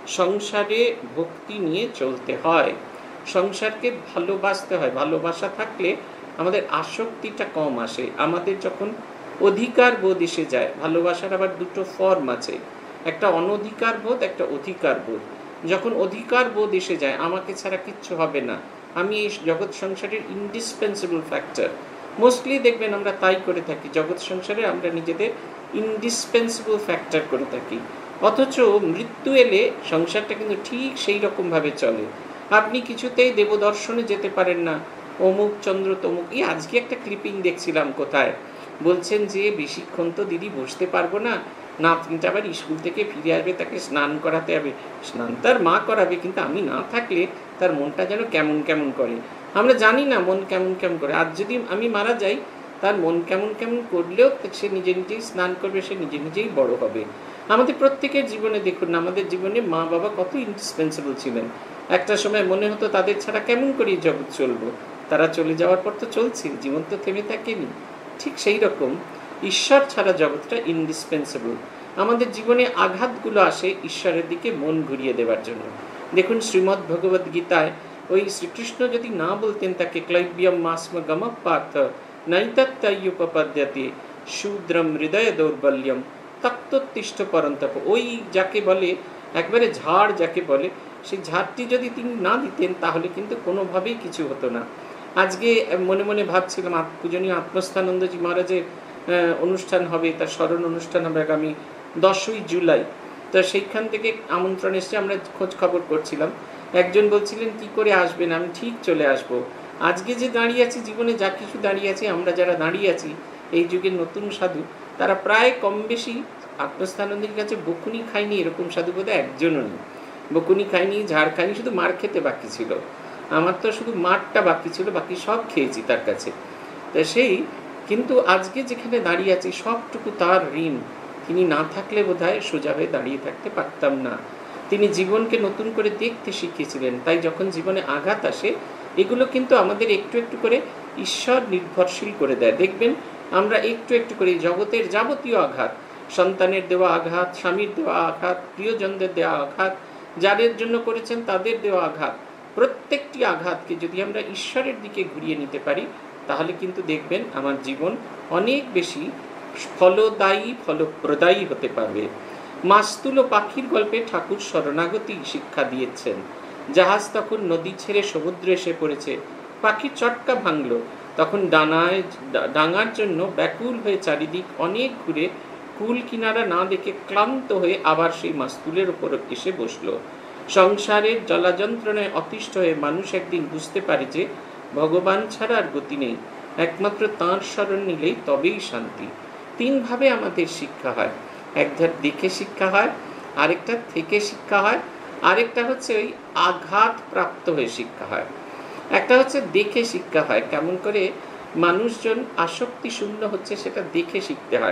সংসারে ভক্তি নিয়ে চলতে হয়, সংসারকে ভালোবাসতে হয়। ভালোবাসা থাকলে আমাদের আসক্তিটা কম আসে। আমাদের যখন অধিকার বোধ এসে যায়, ভালোবাসার আবার দুটো ফর্ম আছে, একটা অনধিকার বোধ, একটা অধিকার বোধ। যখন অধিকার বোধ এসে যায়, আমাকে ছাড়া কিচ্ছু হবে না, আমি এই জগৎ সংসারের ইন্ডিসপেন্সেবল ফ্যাক্টর, মোস্টলি দেখবেন আমরা তাই করে থাকি, জগৎ সংসারে আমরা নিজেদের ইন্ডিসপেন্সেবল ফ্যাক্টর করে থাকি। অথচ মৃত্যু এলে সংসারটা কিন্তু ঠিক সেই রকমভাবে চলে। আপনি কিছুতেই দেবদর্শনে যেতে পারেন না, অমুক চন্দ্র তমুক। এই আজকে একটা ক্লিপিং দেখছিলাম কোথায়, বলছেন যে বেশিক্ষণ তো দিদি বসতে পারবো না, নাতনিটা আবার স্কুল থেকে ফিরে আসবে, তাকে স্নান করাতে হবে। স্নান তার মা করাবে, কিন্তু আমি না থাকলে তার মনটা যেন কেমন কেমন করে। আমরা জানি না মন কেমন কেমন করে। আর যদি আমি মারা যাই, তার মন কেমন কেমন করলেও সে নিজে নিজেই স্নান করবে, সে নিজে নিজেই বড় হবে। আমাদের প্রত্যেকের জীবনে দেখুন না, আমাদের জীবনে মা বাবা কত ইন্ডিসপেন্সেবল ছিলেন। একটা সময় মনে হতো তাদের ছাড়া কেমন করে জগৎ চলবো, তারা চলে যাওয়ার পর তো চলছে, জীবন তো থেমে থাকেনি। ঠিক সেই রকম ঈশ্বর ছাড়া জগৎটা ইন্ডিসপেন্সেবল। আমাদের জীবনে আঘাতগুলো আসে ঈশ্বরের দিকে মন ঘুরিয়ে দেওয়ার জন্য। দেখুন শ্রীমদ্ ভগবদ্ গীতায় ওই শ্রীকৃষ্ণ যদি না বলতেন তাকে ক্লৈব্যম মাস্ম গম পার্থ নৈতত্তায়ুপপাদ্যতে শূদ্রম হৃদয় দৌর্বল্যম তক্তোত্তিষ্ঠ পরন্তপ, ওই যাকে বলে একবারে ঝাড় যাকে বলে, সেই ঝাড়টি যদি তিনি না দিতেন তাহলে কিন্তু কোনোভাবেই কিছু হতো না। আজকে মনে মনে ভাবছিলাম পূজনীয় আত্মস্থানন্দজি মহারাজের অনুষ্ঠান হবে, তার স্মরণ অনুষ্ঠান হবে আগামী দশই জুলাই। তো সেইখান থেকে আমন্ত্রণ এসে আমরা খোঁজ খবর করছিলাম। একজন বলছিলেন কি করে আসবেন, আমি ঠিক চলে আসব। আজকে যে দাঁড়িয়ে আছি, জীবনে যা কিছু দাঁড়িয়ে আছি, আমরা যারা দাঁড়িয়ে আছি এই যুগের নতুন সাধু, তারা প্রায় কম বেশি আত্মস্থানন্দের কাছে বকুনি খায়নি এরকম সাধু বোধহয় একজনও নেই। বকুনি খায়নি, ঝাড় খায়নি, শুধু মার খেতে বাকি ছিল। আমার তো শুধু মারটা বাকি ছিল, বাকি সব খেয়েছি তার কাছে। তা সেই কিন্তু আজকে যেখানে দাঁড়িয়ে আছি সবটুকু তার ঋণ। তিনি না থাকলে বোধহয় সোজা হয়ে দাঁড়িয়ে থাকতে পারতাম না। তিনি জীবনকে নতুন করে দেখতে শিখিয়েছিলেন। তাই যখন জীবনে আঘাত আসে, এগুলো কিন্তু আমাদের একটু একটু করে ঈশ্বর নির্ভরশীল করে দেয়। দেখবেন আমরা একটু একটু করে জগতের যাবতীয় আঘাত, সন্তানের দেওয়া আঘাত, স্বামীর দেওয়া আঘাত, প্রিয়জনদের দেওয়া আঘাত, যাদের জন্য করেছেন তাদের দেওয়া আঘাত, প্রত্যেকটি আঘাতকে যদি আমরা ঈশ্বরের দিকে ঘুরিয়ে নিতে পারি, তাহলে কিন্তু দেখবেন আমার জীবন অনেক বেশি ফলদায়ী, ফলপ্রদায়ী হতে পারবে। মাস্তুল ও পাখির গল্পে ঠাকুর শরণাগতি শিক্ষা দিয়েছেন। জাহাজ তখন নদী ছেড়ে সমুদ্রে এসে পড়েছে, পাখির চটকা ভাঙল, তখন ডানায় ডাঙার জন্য ব্যাকুল হয়ে চারিদিক অনেক ঘুরে কুল কিনারা না দেখে ক্লান্ত হয়ে আবার সেই মাস্তুলের উপর এসে বসল। সংসারের জলাযন্ত্রণায় অতিষ্ঠ হয়ে মানুষ একদিন বুঝতে পারে যে ভগবান ছাড়া আর গতি নেই, একমাত্র তাঁর শরণ নিলেই তবেই শান্তি। তিনভাবে আমাদের শিক্ষা হয়, একধার দেখে শিক্ষা হয়, আরেকটা থেকে শিক্ষা হয়, আরেকটা হচ্ছে ওই আঘাত প্রাপ্ত হয়ে শিক্ষা হয়। একটা হচ্ছে দেখে শিক্ষা হয়, কেমন করে মানুষজন আসক্তি শূন্য হচ্ছে সেটা দেখে শিখতে হয়।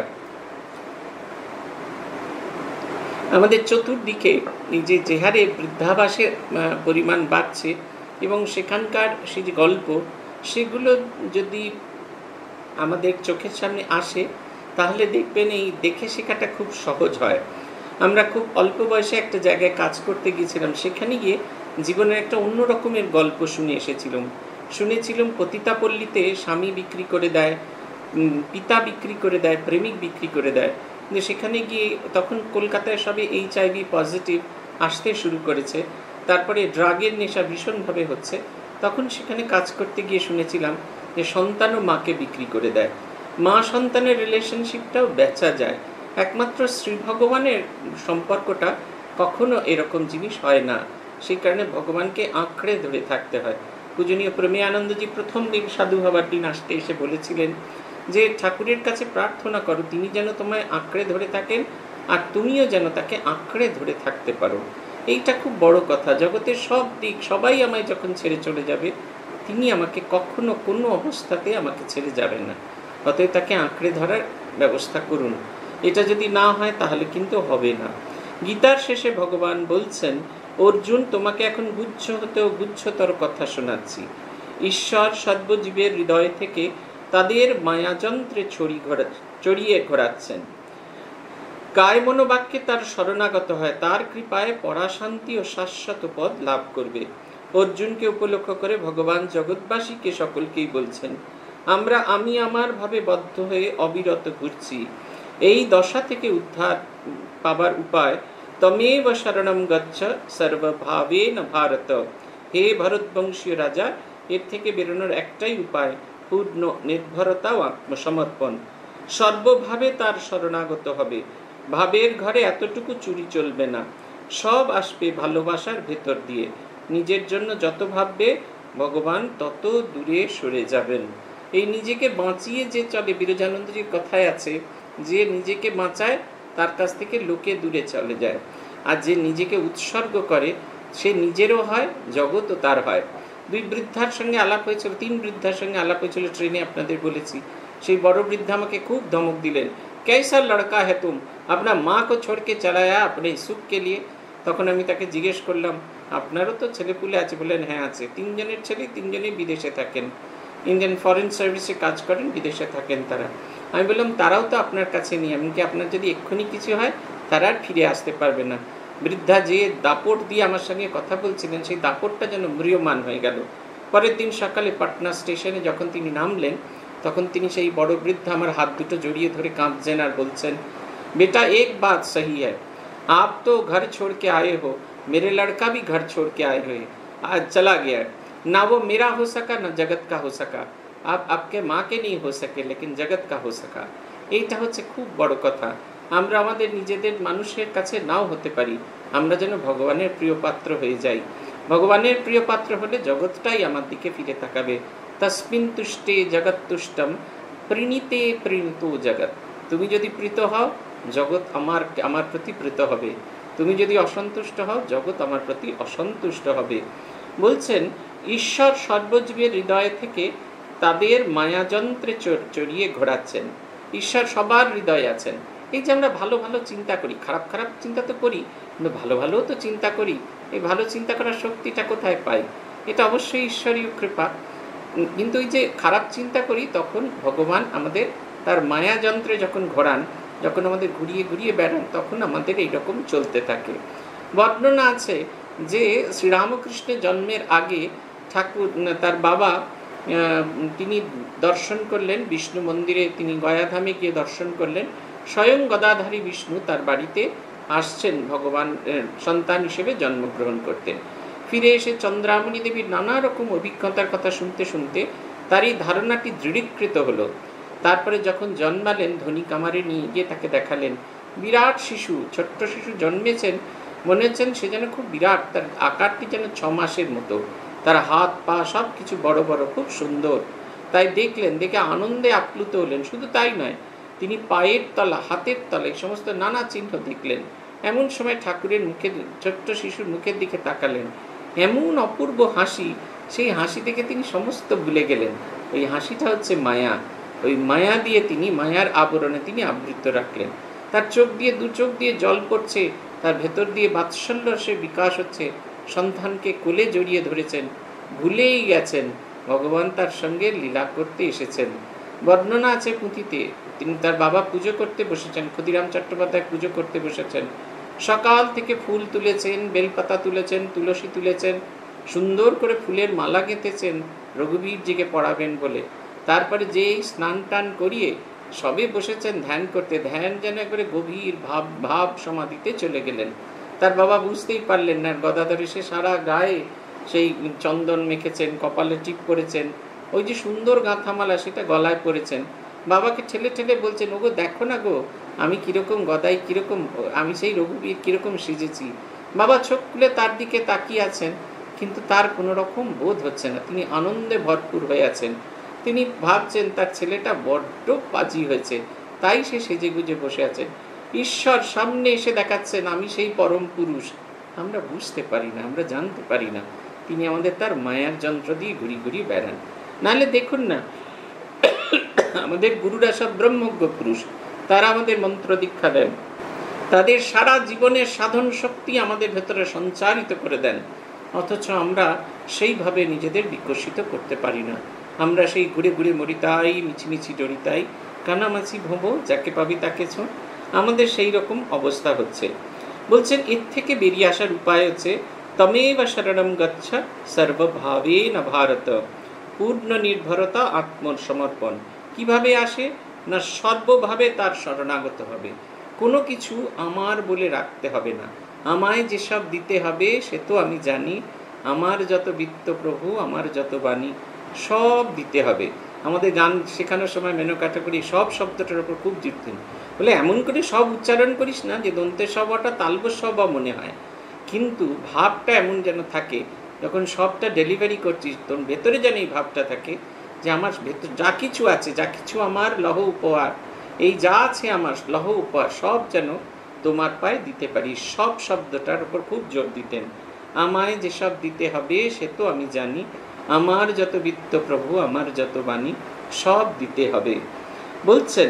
আমাদের চতুর্দিকে এই যে যে হারে বৃদ্ধাবাসের পরিমাণ বাড়ছে এবং সেখানকার সেই যে গল্প, সেগুলো যদি আমাদের চোখের সামনে আসে তাহলে দেখবেন এই দেখে শেখাটা খুব সহজ হয়। আমরা খুব অল্প বয়সে একটা জায়গায় কাজ করতে গিয়েছিলাম, সেখানে গিয়ে জীবনের একটা অন্য রকমের গল্প শুনে এসেছিলাম। শুনেছিলাম পতিতাপল্লীতে স্বামী বিক্রি করে দেয়, পিতা বিক্রি করে দেয়, প্রেমিক বিক্রি করে দেয়। কিন্তু সেখানে গিয়ে তখন কলকাতায় সবে এইচ আই ভি পজিটিভ আসতে শুরু করেছে, তারপরে ড্রাগের নেশা ভীষণভাবে হচ্ছে। তখন সেখানে কাজ করতে গিয়ে শুনেছিলাম যে সন্তানও মাকে বিক্রি করে দেয়, মা সন্তানের রিলেশনশিপটাও বেচা যায়। একমাত্র শ্রী ভগবানের সম্পর্কটা কখনো এরকম জিনিস হয় না, সেই কারণে ভগবানকে আঁকড়ে ধরে থাকতে হয়। পূজনীয় প্রেমানন্দজি প্রথম দিন সাধু হবার দিন আসতে এসে বলেছিলেন যে ঠাকুরের কাছে প্রার্থনা করো তিনি যেন তোমায় আঁকড়ে ধরে থাকেন আর তুমিও যেন তাকে আঁকড়ে ধরে থাকতে পারো। এইটা খুব বড় কথা। জগতের সব দিক সবাই আমায় যখন ছেড়ে চলে যাবে, তিনি আমাকে কখনো কোনো অবস্থাতে আমাকে ছেড়ে যাবেন না, অতএব তাকে আঁকড়ে ধরার ব্যবস্থা করুন। এটা যদি না হয় তাহলে কিন্তু হবে না। গীতার শেষে ভগবান বলছেন, অর্জুন তোমাকে এখন গুচ্ছ হতেও গুচ্ছতর কথা শোনাচ্ছি। ঈশ্বর সর্বজীবের হৃদয় থেকে তাদের মায়াযন্ত্রে ছড়ি ঘোরা চড়িয়ে ঘোরাচ্ছেন। কায় মনোবাক্যে তার শরণাগত হয়, তার কৃপায় পরাশান্তি ও শাশ্বত পদ লাভ করবে। অর্জুনকে উপলক্ষ করে ভগবান জগৎবাসীকে সকলকেই বলছেন, আমরা আমি আমার ভাবে বদ্ধ হয়ে অবিরত ঘুরছি। এই দশা থেকে উদ্ধার পাবার উপায় তমেব শরণম গচ্ছ সর্বভাবেন ভারত। হে ভারতবংশীয় রাজা, এর থেকে বেরোনোর একটাই উপায়, পূর্ণ নির্ভরতা ও আত্মসমর্পণ। সর্বভাবে তার শরণাগত হবে। ভাবের ঘরে এতটুকু চুরি চলবে না, সব আসবে ভালোবাসার ভেতর দিয়ে। নিজের জন্য যত ভাববে ভগবান তত দূরে সরে যাবেন। এই নিজেকে বাঁচিয়ে যে চলে, বিরজানন্দজির কথায় আছে যে নিজেকে বাঁচায় তার কাছ থেকে লোকে দূরে চলে যায়, আর যে নিজেকে উৎসর্গ করে সে নিজেরও হয়, জগৎও তার হয়। দুই বৃদ্ধার সঙ্গে আলাপ হয়েছিল, তিন বৃদ্ধার সঙ্গে আলাপ হয়েছিল ট্রেনে, আপনাদের বলেছি। সেই বড় বৃদ্ধা আমাকে খুব ধমক দিলেন, कैसा लड़का है तुम, अपना माँ को छोड़ के चला आया अपने सुख के लिए। তখন আমি তাকে জিজ্ঞেস করলাম, আপনারও তো ছেলেপুলে আছে? বললেন হ্যাঁ আছে, তিনজনের ছেলে তিনজনেই বিদেশে থাকেন, ইন্ডিয়ান ফরেন সার্ভিসে কাজ করেন, বিদেশে থাকেন তারা। আমি বললাম তারাও তো আপনার কাছে নেই, এমনকি আপনার যদি এক্ষুনি কিছু হয় তারা আর ফিরে আসতে পারবে না। বৃদ্ধা যে দাপট দিয়ে আমার সঙ্গে কথা বলছিলেন, সেই দাপটটা যেন ম্রিয়মান হয়ে গেল। পরের দিন সকালে পাটনা স্টেশনে যখন তিনি নামলেন, তখন তিনি সেই বড় বৃদ্ধা আমার হাত দুটো জড়িয়ে ধরে কাঁদছেন আর বলছেন, बेटा एक बात सही है, आप तो घर छोड़ के आए हो, मेरे लड़का भी घर छोड़ के आए हुए आज चला गया, ना वो मेरा हो सका ना जगत का हो सका, आप आपके माँ के नहीं हो सके लेकिन जगत का हो सका। এইটা হচ্ছে খুব বড় কথা। আমরা আমাদের নিজেদের মানুষের কাছে নাও হতে পারি, আমরা যেন ভগবানের প্রিয় পাত্র হয়ে যাই। ভগবানের প্রিয় পাত্র হলে জগৎটাই আমার দিকে ফিরে তাকাবে। তস্মিন তুষ্টে জগৎ তুষ্টম প্রীণীতে প্রীণিত জগৎ। তুমি যদি প্রীত হও জগৎ আমার আমার প্রতি প্রীত হবে, তুমি যদি অসন্তুষ্ট হও জগৎ আমার প্রতি অসন্তুষ্ট হবে। বলছেন ঈশ্বর সর্বজীবের হৃদয় থেকে তাদের মায়াযন্ত্রে চড়িয়ে ঘোরাচ্ছেন। ঈশ্বর সবার হৃদয়ে আছেন। এই যে আমরা ভালো ভালো চিন্তা করি, খারাপ খারাপ চিন্তা তো করি, কিন্তু ভালো ভালোও তো চিন্তা করি। এই ভালো চিন্তা করার শক্তিটা কোথায় পাই? এটা অবশ্যই ঈশ্বরীয় কৃপা। কিন্তু এই যে খারাপ চিন্তা করি, তখন ভগবান আমাদের তার মায়াযন্ত্রে যখন ঘোরান, যখন আমাদের ঘুরিয়ে ঘুরিয়ে বেড়ান তখন আমাদের এইরকম চলতে থাকে। বর্ণনা আছে যে শ্রীরামকৃষ্ণের জন্মের আগে ঠাকুর তার বাবা তিনি দর্শন করলেন বিষ্ণু মন্দিরে, তিনি গয়াধামে গিয়ে দর্শন করলেন, স্বয়ং গদাধারী বিষ্ণু তার বাড়িতে আসছেন ভগবান সন্তান হিসেবে জন্মগ্রহণ করতেন। ফিরে এসে চন্দ্রামণি দেবীর নানা রকম অভিজ্ঞতার কথা শুনতে শুনতে তার এই ধারণাটি দৃঢ়ীকৃত হলো। তারপরে যখন জন্মালেন ধনী কামারে নিয়ে গিয়ে তাকে দেখালেন, বিরাট শিশু, ছোট্ট শিশু জন্মেছেন, মনে হচ্ছেন সে যেন খুব বিরাট, তার আকারটি যেন ছ মাসের মতো, তার হাত পা সব কিছু বড় বড়, খুব সুন্দর। তাই দেখলেন, দেখে আনন্দে আপ্লুত হলেন। শুধু তাই নয়, তিনি পায়ের তলা, হাতের তলা এই সমস্ত নানা চিহ্ন দেখলেন। এমন সময় ঠাকুরের মুখের, ছোট্ট শিশুর মুখের দিকে তাকালেন, এমন অপূর্ব হাসি, সেই হাসি দেখে তিনি সমস্ত ভুলে গেলেন। ওই হাসিটা হচ্ছে মায়া। ওই মায়া দিয়ে তিনি, মায়ার আবরণে তিনি আবৃত রাখলেন। তার চোখ দিয়ে, দু চোখ দিয়ে জল পড়ছে, তার ভেতর দিয়ে বাৎসল্য সে বিকাশ হচ্ছে। সন্তানকে কোলে জড়িয়ে ধরেছেন, ভুলেই গেছেন ভগবান তার সঙ্গে লীলা করতে এসেছেন। বর্ণনা আছে পুঁথিতে, তিনি তার বাবা পুজো করতে বসেছেন, ক্ষুদিরাম চট্টোপাধ্যায় পুজো করতে বসেছেন। সকাল থেকে ফুল তুলেছেন, বেলপাতা তুলেছেন, তুলসী তুলেছেন, সুন্দর করে ফুলের মালা গেঁথেছেন রঘুবীরজিকে পড়াবেন বলে। তারপরে যেই স্নান টান করিয়ে সবে বসেছেন ধ্যান করতে, ধ্যান যেন একবারে গভীর ভাব ভাব সমাধিতে চলে গেলেন। তার বাবা বুঝতেই পারলেন না। গদাধর এসে সারা গায়ে সেই চন্দন মেখেছেন, কপালে টিপ করেছেন, ওই যে সুন্দর গাঁথামালা সেটা গলায় পরেছেন। বাবাকে ঠেলে ঠেলে বলছেন, ওগো দেখো না গো, আমি কিরকম গদাই, কিরকম আমি সেই রঘুবীর কিরকম সেজেছি। বাবা চোখ খুলে তার দিকে তাকিয়ে আছেন, কিন্তু তার কোনো রকম বোধ হচ্ছে না। তিনি আনন্দে ভরপুর হয়ে আছেন। তিনি ভাবছেন তার ছেলেটা বড্ড পাজি হয়েছে, তাই সে সেজে গুজে বসে আছেন। ঈশ্বর সামনে এসে দেখাচ্ছেন, আমি সেই পরম পুরুষ। আমরা বুঝতে পারি না, আমরা জানতে পারি না। তিনি আমাদের তার মায়ার যন্ত্র দিয়ে ঘুরি ঘুরি বেড়ান। নাহলে দেখুন না, আমাদের গুরুরা সব ব্রহ্মজ্ঞ পুরুষ, তারা আমাদের মন্ত্র দীক্ষা দেন, তাদের সারা জীবনের সাধন শক্তি আমাদের ভেতরে সঞ্চারিত করে দেন, অথচ আমরা সেইভাবে নিজেদের বিকশিত করতে পারি না। আমরা সেই ঘুরে ঘুরে মরিতাই, মিছিমিছি ডরিতাই, কানামাছি ভোবো, যাকে পাবি তাকে ছো। আমাদের সেই রকম অবস্থা হচ্ছে। বলছেন এর থেকে বেরিয়ে আসার উপায় হচ্ছে তমেব শরণম গচ্ছ সর্বভাবে না ভারত, পূর্ণ নির্ভরতা, আত্মসমর্পণ। কিভাবে আসে না, সর্বভাবে তার শরণাগত হবে। কোনো কিছু আমার বলে রাখতে হবে না। আমায় যেসব দিতে হবে সে তো আমি জানি। আমার যত বিত্ত প্রভু, আমার যত বাণী, সব দিতে হবে। আমাদের গান শেখানোর সময় মেনকাটা করি, সব শব্দটার উপর খুব জোর বলে, এমন করে সব উচ্চারণ করিস না যে দন্তের সবটা তালব সব মনে হয়, কিন্তু ভাবটা এমন যেন থাকে। যখন সবটা ডেলিভারি করছিস, তোর ভেতরে যেন এই ভাবটা থাকে যে আমার ভেতর যা কিছু আছে, যা কিছু আমার লহ উপহার, এই যা আছে আমার লহ উপহার, সব যেন তোমার পায়ে দিতে পারি। সব শব্দটার উপর খুব জোর দিতেন। আমায় যেসব দিতে হবে সে তো আমি জানি। আমার যত বিত্ত প্রভু, আমার যত বাণী, সব দিতে হবে। বলছেন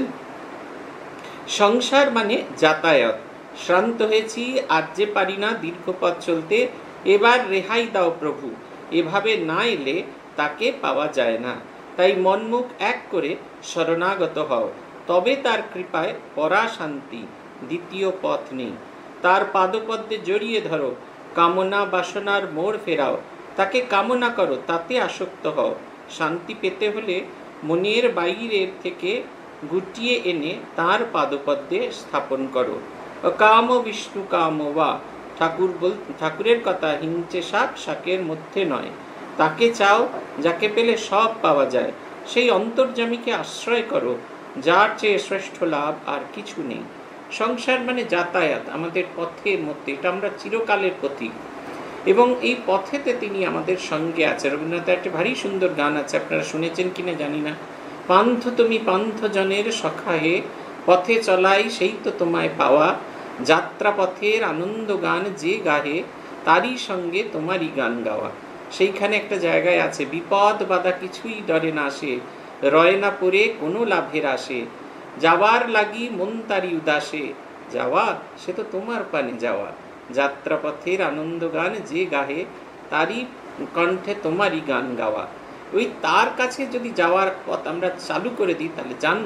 সংসার মানে যাতায়াত। শ্রান্ত হয়েছি, আর যে পারি না দীর্ঘ পথ চলতে, এবার রেহাই দাও প্রভু। এভাবে না এলে তাকে পাওয়া যায় না। তাই মনমুখ এক করে শরণাগত হও, তবে তার কৃপায় পরা শান্তি, দ্বিতীয় পথ নেই। তার পাদপদ্মে জড়িয়ে ধরো, কামনা বাসনার মোড় ফেরাও। তাকে কামনা করো, তাতে আসক্ত হও। শান্তি পেতে হলে মনের বাইরের থেকে গুটিয়ে এনে তার পাদপদ্মে স্থাপন করো। কাম বিষ্ণু কাম বা, ঠাকুর বল ঠাকুরের কথা, হিংচে শাক শাকের মধ্যে নয়। তাকে চাও, যাকে পেলে সব পাওয়া যায়। সেই অন্তর্যামীকে আশ্রয় করো, যার চেয়ে শ্রেষ্ঠ লাভ আর কিছু নেই। সংসার মানে যাতায়াত, আমাদের পথের মধ্যে, এটা আমরা চিরকালের পথিক, এবং এই পথেতে তিনি আমাদের সঙ্গে আছে। রবীন্দ্রনাথের একটা ভারী সুন্দর গান আছে, আপনারা শুনেছেন কিনা জানি না। পান্থ তুমি পান্থজনের সখা হে, পথে চলাই সেই তো তোমায় পাওয়া। যাত্রা পথের আনন্দ গান যে গাহে, তারই সঙ্গে তোমারই গান গাওয়া। সেইখানে একটা জায়গায় আছে, বিপদ বাধা কিছুই ডরে না সে, রয় না পড়ে কোনো লাভের আসে। যাওয়ার লাগি মন তারি উদাসে, যাওয়া সে তো তোমার পানে যাওয়া। যাত্রাপথের আনন্দ গান যে গাহে, তারই কণ্ঠে তোমারই গান গাওয়া। ওই তার কাছে যদি যাওয়ার পথ আমরা চালু করে দিই, তাহলে জানবো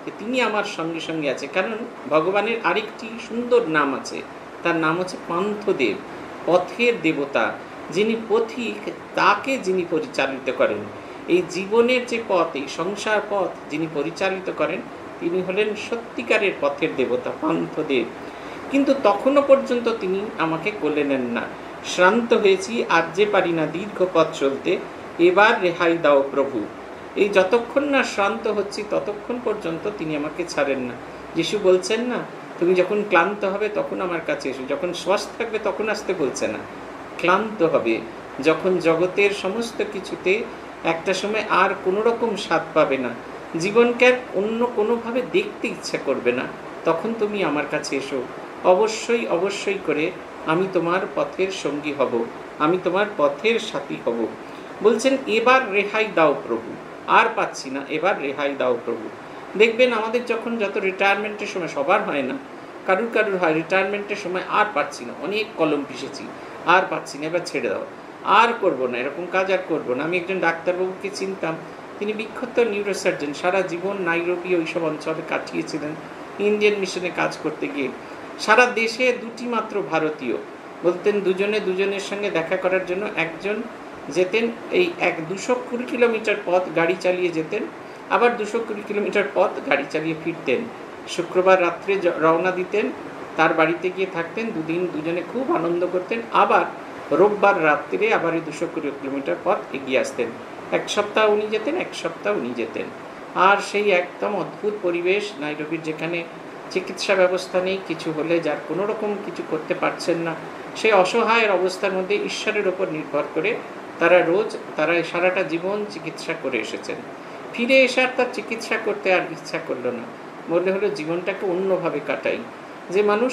যে তিনি আমার সঙ্গে সঙ্গে আছে। কারণ ভগবানের আরেকটি সুন্দর নাম আছে, তার নাম হচ্ছে পান্থদেব, পথের দেবতা। যিনি পথিক তাকে যিনি পরিচালিত করেন, এই জীবনের যে পথ, এই সংসার পথ যিনি পরিচালিত করেন, তিনি হলেন সত্যিকারের পথের দেবতা পান্থদেব। কিন্তু তখনও পর্যন্ত তিনি আমাকে কোলে নেন না। শ্রান্ত হয়েছি, আজ যে পারি না দীর্ঘ পথ চলতে, এবার রেহাই দাও প্রভু। এই যতক্ষণ না শ্রান্ত হচ্ছি ততক্ষণ পর্যন্ত তিনি আমাকে ছাড়েন না। যিশু বলছেন না, তুমি যখন ক্লান্ত হবে তখন আমার কাছে এসো, যখন শ্বাস থাকবে তখন আসতে বলছে না। ক্লান্ত হবে যখন জগতের সমস্ত কিছুতে একটা সময় আর কোনো রকম স্বাদ পাবে না, জীবনকে আর অন্য কোনোভাবে দেখতে ইচ্ছা করবে না, তখন তুমি আমার কাছে এসো। অবশ্যই অবশ্যই করে আমি তোমার পথের সঙ্গী হব, আমি তোমার পথের সাথী হব। বলছেন এবার রেহাই দাও প্রভু, আর পাচ্ছি না, এবার রেহাই দাও প্রভু। দেখবেন আমাদের যখন যত রিটায়ারমেন্টের সময়, সবার হয় না, কারুর কারুর হয়, রিটায়ারমেন্টের সময় আর পাচ্ছি না, অনেক কলম পিষেছি, আর পাচ্ছি না, এবার ছেড়ে দাও, আর করব না, এরকম কাজ আর করব না। আমি একজন ডাক্তারবাবুকে চিনতাম, তিনি বিখ্যাত নিউরোসার্জন, সারা জীবন নাইরোবি ওইসব অঞ্চলে কাটিয়েছিলেন ইন্ডিয়ান মিশনে কাজ করতে গিয়ে। সারা দেশে দুটি মাত্র ভারতীয়, বলতেন দুজনে দুজনের সঙ্গে দেখা করার জন্য একজন যেতেন এই এক দুশো কুড়ি কিলোমিটার পথ গাড়ি চালিয়ে যেতেন, আবার দুশো কুড়ি কিলোমিটার পথ গাড়ি চালিয়ে ফিরতেন। শুক্রবার রাত্রে রওনা দিতেন, তার বাড়িতে গিয়ে থাকতেন, দুদিন দুজনে খুব আনন্দ করতেন, আবার রোববার রাত্রে আবার এই দুশো কুড়ি কিলোমিটার পথ এগিয়ে আসতেন। এক সপ্তাহ উনি যেতেন, এক সপ্তাহ উনি যেতেন। আর সেই একদম অদ্ভুত পরিবেশ নাইরোবির, যেখানে চিকিৎসা ব্যবস্থা নেই, কিছু হলে যার কোনো রকম কিছু করতে পারছেন না, সেই অসহায়ের অবস্থার মধ্যে ঈশ্বরের ওপর নির্ভর করে তারা রোজ তারা সারাটা জীবন চিকিৎসা করে এসেছেন। ফিরে এসে আর তার চিকিৎসা করতে আর ইচ্ছা করলো না, বললে হলো জীবনটাকে অন্যভাবে কাটাই। যে মানুষ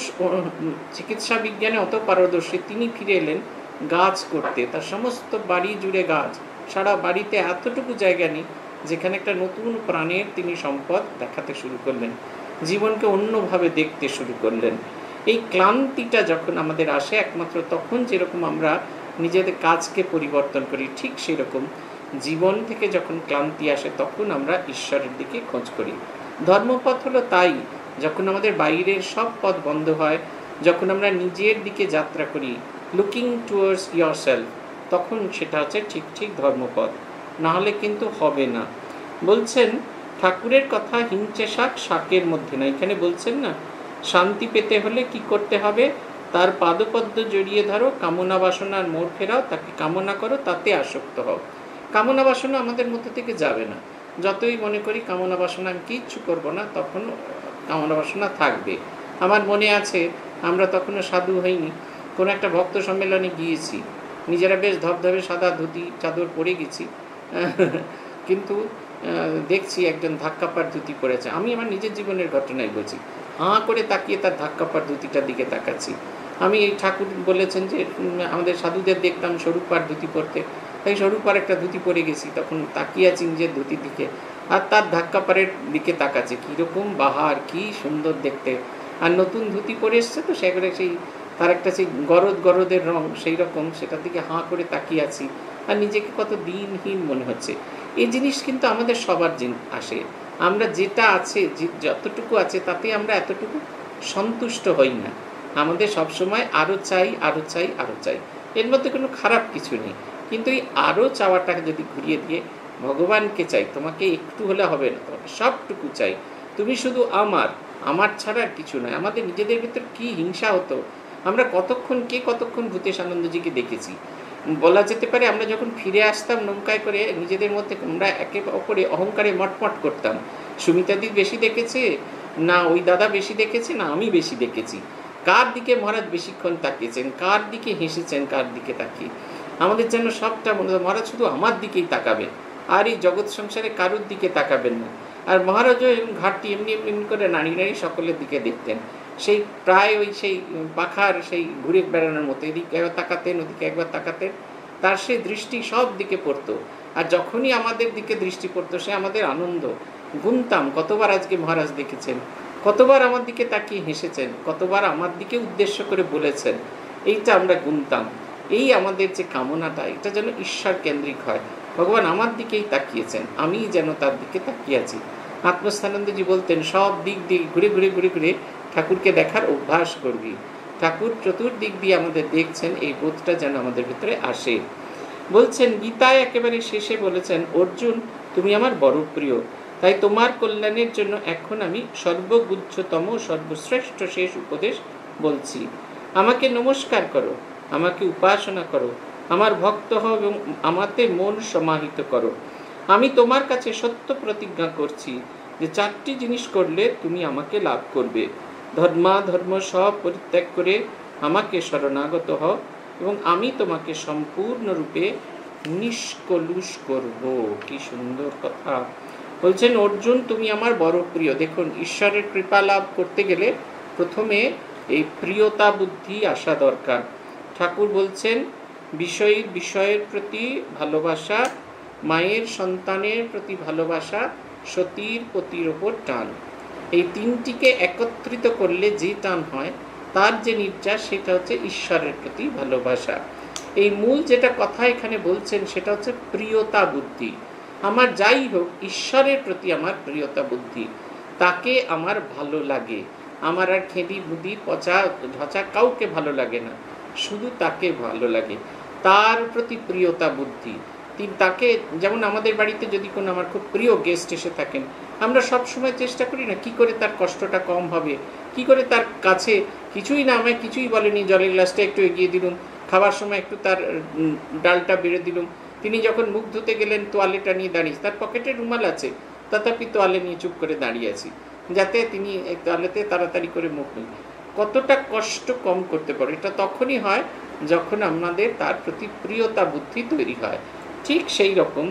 চিকিৎসা বিজ্ঞানে অত পারদর্শী, তিনি ফিরে এলেন গাছ করতে, তার সমস্ত বাড়ি জুড়ে গাছ, সারা বাড়িতে এতটুকু জায়গা নেই যেখানে একটা নতুন প্রাণের তিনি সম্পদ দেখাতে শুরু করলেন, জীবনকে অন্যভাবে দেখতে শুরু করলেন। এই ক্লান্তিটা যখন আমাদের আসে, একমাত্র তখন যেরকম আমরা নিজেদের কাজকে পরিবর্তন করি, ঠিক সেরকম জীবন থেকে যখন ক্লান্তি আসে তখন আমরা ঈশ্বরের দিকে খোঁজ করি। ধর্মপথ হলো তাই, যখন আমাদের বাইরের সব পথ বন্ধ হয়, যখন আমরা নিজের দিকে যাত্রা করি, লুকিং টুয়ার্ডস ইয়োরসেলফ, তখন সেটা হচ্ছে ঠিক ঠিক ধর্মপথ, নাহলে কিন্তু হবে না। বলছেন ঠাকুরের কথা হিংচে শাক শাকের মধ্যে না, এখানে বলছেন না, শান্তি পেতে হলে কি করতে হবে, তার পাদপদ্ম জড়িয়ে ধরো, কামনা বাসনার মোড় ফেরাও, তাকে কামনা করো, তাতে আসক্ত হও। কামনা বাসনা আমাদের মধ্যে থেকে যাবে না, যতই মনে করি কামনা বাসনা আমি কিচ্ছু করবো না, তখন কামনা বাসনা থাকবে। আমার মনে আছে আমরা তখনও সাধু হইনি, কোনো একটা ভক্ত সম্মেলনে গিয়েছি, নিজেরা বেশ ধবধবে সাদা ধুতি চাদর পরে গেছি, কিন্তু দেখছি একজন ধাক্কাপার ধুতি পরেছে। আমি আমার নিজের জীবনের ঘটনাই বলছি, হাঁ করে তাকিয়ে তার ধাক্কাপার ধুতিটার দিকে তাকাচ্ছি। আমি এই ঠাকুর বলেছেন যে আমাদের সাধুদের দেখতাম স্বরূপার ধুতি পরতে, তাই স্বরূপার একটা ধুতি পরে গেছি, তখন তাকিয়ে আছি নিজের ধুতির দিকে, আর তার ধাক্কাপারের দিকে তাকাচ্ছে, কীরকম বাহার, কী সুন্দর দেখতে, আর নতুন ধুতি পরে এসছে তো সেগুলো, সেই তার একটা সেই গরদ গরদের রং, সেই রকম, সেটার দিকে হাঁ করে তাকিয়ে আছি, আর নিজেকে কত দিনহীন মনে হচ্ছে। এই জিনিস কিন্তু আমাদের সবার জিন আসে, আমরা যেটা আছে, যতটুকু আছে তাতে আমরা এতটুকু সন্তুষ্ট হই না, আমাদের সবসময় আরও চাই, আরও চাই, আরও চাই। এর মধ্যে কোনো খারাপ কিছু নেই, কিন্তু এই আরও চাওয়াটাকে যদি ঘুরিয়ে দিয়ে ভগবানকে চাই, তোমাকে একটু হলে হবে না, তোমাকে সবটুকু চাই, তুমি শুধু আমার, আমার ছাড়া আর কিছু নয়। আমাদের নিজেদের ভিতর কী হিংসা হতো, আমরা কতক্ষণ কে কতক্ষণ ভূতেশ আনন্দজিকে দেখেছি। বলা যেতে পারে আমরা যখন ফিরে আসতাম নৌকায় করে, নিজেদের মধ্যে আমরা একে অপরে অহংকারে মটমট করতাম, সুমিতাদি বেশি দেখেছে না, ওই দাদা বেশি দেখেছে না, আমি বেশি দেখেছি, কার দিকে মহারাজ বেশিক্ষণ তাকিয়েছেন, কার দিকে হেসেছেন, কার দিকে তাকিয়ে আমাদের যেন সবটা মনে হয় মহারাজ শুধু আমার দিকেই তাকাবেন, আর এই জগৎ সংসারে কারোর দিকে তাকাবেন না। আর মহারাজও এরকম ঘাটটি এমনি এমনি করে নাড়ি নাড়ি সকলের দিকে দেখতেন, সেই প্রায় ওই সেই পাখার সেই ঘুরে বেড়ানোর মতো, এদিকে একবার তাকাতেন, ওদিকে একবার তাকাতেন, তার সেই দৃষ্টি সব দিকে পড়তো। আর যখনই আমাদের দিকে দৃষ্টি পড়তো, সে আমাদের আনন্দ। গুনতাম কতবার আজকে মহারাজ দেখেছেন, কতবার আমার দিকে তাকিয়ে হেসেছেন, কতবার আমার দিকে উদ্দেশ্য করে বলেছেন, এইটা আমরা গুনতাম। এই আমাদের যে কামনাটা, এটা যেন ঈশ্বর কেন্দ্রিক হয়, ভগবান আমার দিকেই তাকিয়েছেন, আমি যেন তার দিকে তাকিয়ে আছি। আত্মস্থানন্দজি বলতেন সব দিক দিয়ে ঘুরে ঘুরে ঘুরে ঘুরে ঠাকুরকে দেখার অভ্যাস করবি। ঠাকুর চতুর্দিক দিয়ে আমাদের দেখছেন, এই বোধটা যেন আমাদের ভিতরে আসে। বলছেন গীতায় একেবারে শেষে বলেছেন, অর্জুন তুমি আমার বড় প্রিয়, তাই তোমার কল্যাণের জন্য এখন আমি সর্বগুচ্ছতম সর্বশ্রেষ্ঠ শেষ উপদেশ বলছি। আমাকে নমস্কার করো, আমাকে উপাসনা করো, আমার ভক্ত হও এবং আমাতে মন সমাহিত করো। আমি তোমার কাছে সত্য প্রতিজ্ঞা করছি যে চারটি জিনিস করলে তুমি আমাকে লাভ করবে। ধর্মা ধর্ম সব পরিত্যাগ করে আমাকে শরণাগত হও এবং আমি তোমাকে সম্পূর্ণরূপে নিষ্কলুষ করব। কি সুন্দর কথা বলছেন, অর্জুন তুমি আমার বড় প্রিয়। দেখুন, ঈশ্বরের কৃপা লাভ করতে গেলে প্রথমে এই প্রিয়তা বুদ্ধি আসা দরকার। ঠাকুর বলছেন বিষয় বিষয়ের প্রতি ভালোবাসা, মায়ের সন্তানের প্রতি ভালোবাসা, সতীর পতির ওপর টান, এই তিনটিকে একত্রিত করলে যে টান হয় তার যে নির্যাস, সেটা হচ্ছে ঈশ্বরের প্রতি ভালোবাসা। এই মূল যেটা কথা এখানে বলছেন সেটা হচ্ছে প্রিয়তা বুদ্ধি। আমার যাই হোক ঈশ্বরের প্রতি আমার প্রিয়তা বুদ্ধি, তাকে আমার ভালো লাগে। আমার আর খেদি বুদ্ধি পচা ঝচা কাউকে ভালো লাগে না, শুধু তাকে ভালো লাগে, তার প্রতি প্রিয়তা বুদ্ধি। তাকে, যেমন আমাদের বাড়িতে যদি কোনো আমার খুব প্রিয় গেস্ট এসে থাকেন, আমরা সব সময় চেষ্টা করি না কি করে তার কষ্টটা কম হবে, কি করে তার কাছে কিছুই না, আমায় কিছুই বলেনি, জলের গ্লাসটা একটু এগিয়ে দিলুম, খাবার সময় একটু তার ডালটা বেড়ে দিলুম, তিনি যখন মুখ ধুতে গেলেন তোয়ালেটা নিয়ে দাঁড়িয়ে, তার পকেটে রুমাল আছে তথাপি তোয়ালে নিয়ে চুপ করে দাঁড়িয়ে আছি যাতে তিনি তোয়ালেতে তাড়াতাড়ি করে মুখ নেন। কতটা কষ্ট কম করতে পারো, এটা তখনই হয় যখন আমাদের তার প্রতি প্রিয়তা বুদ্ধি তৈরি হয়। ঠিক সেই রকম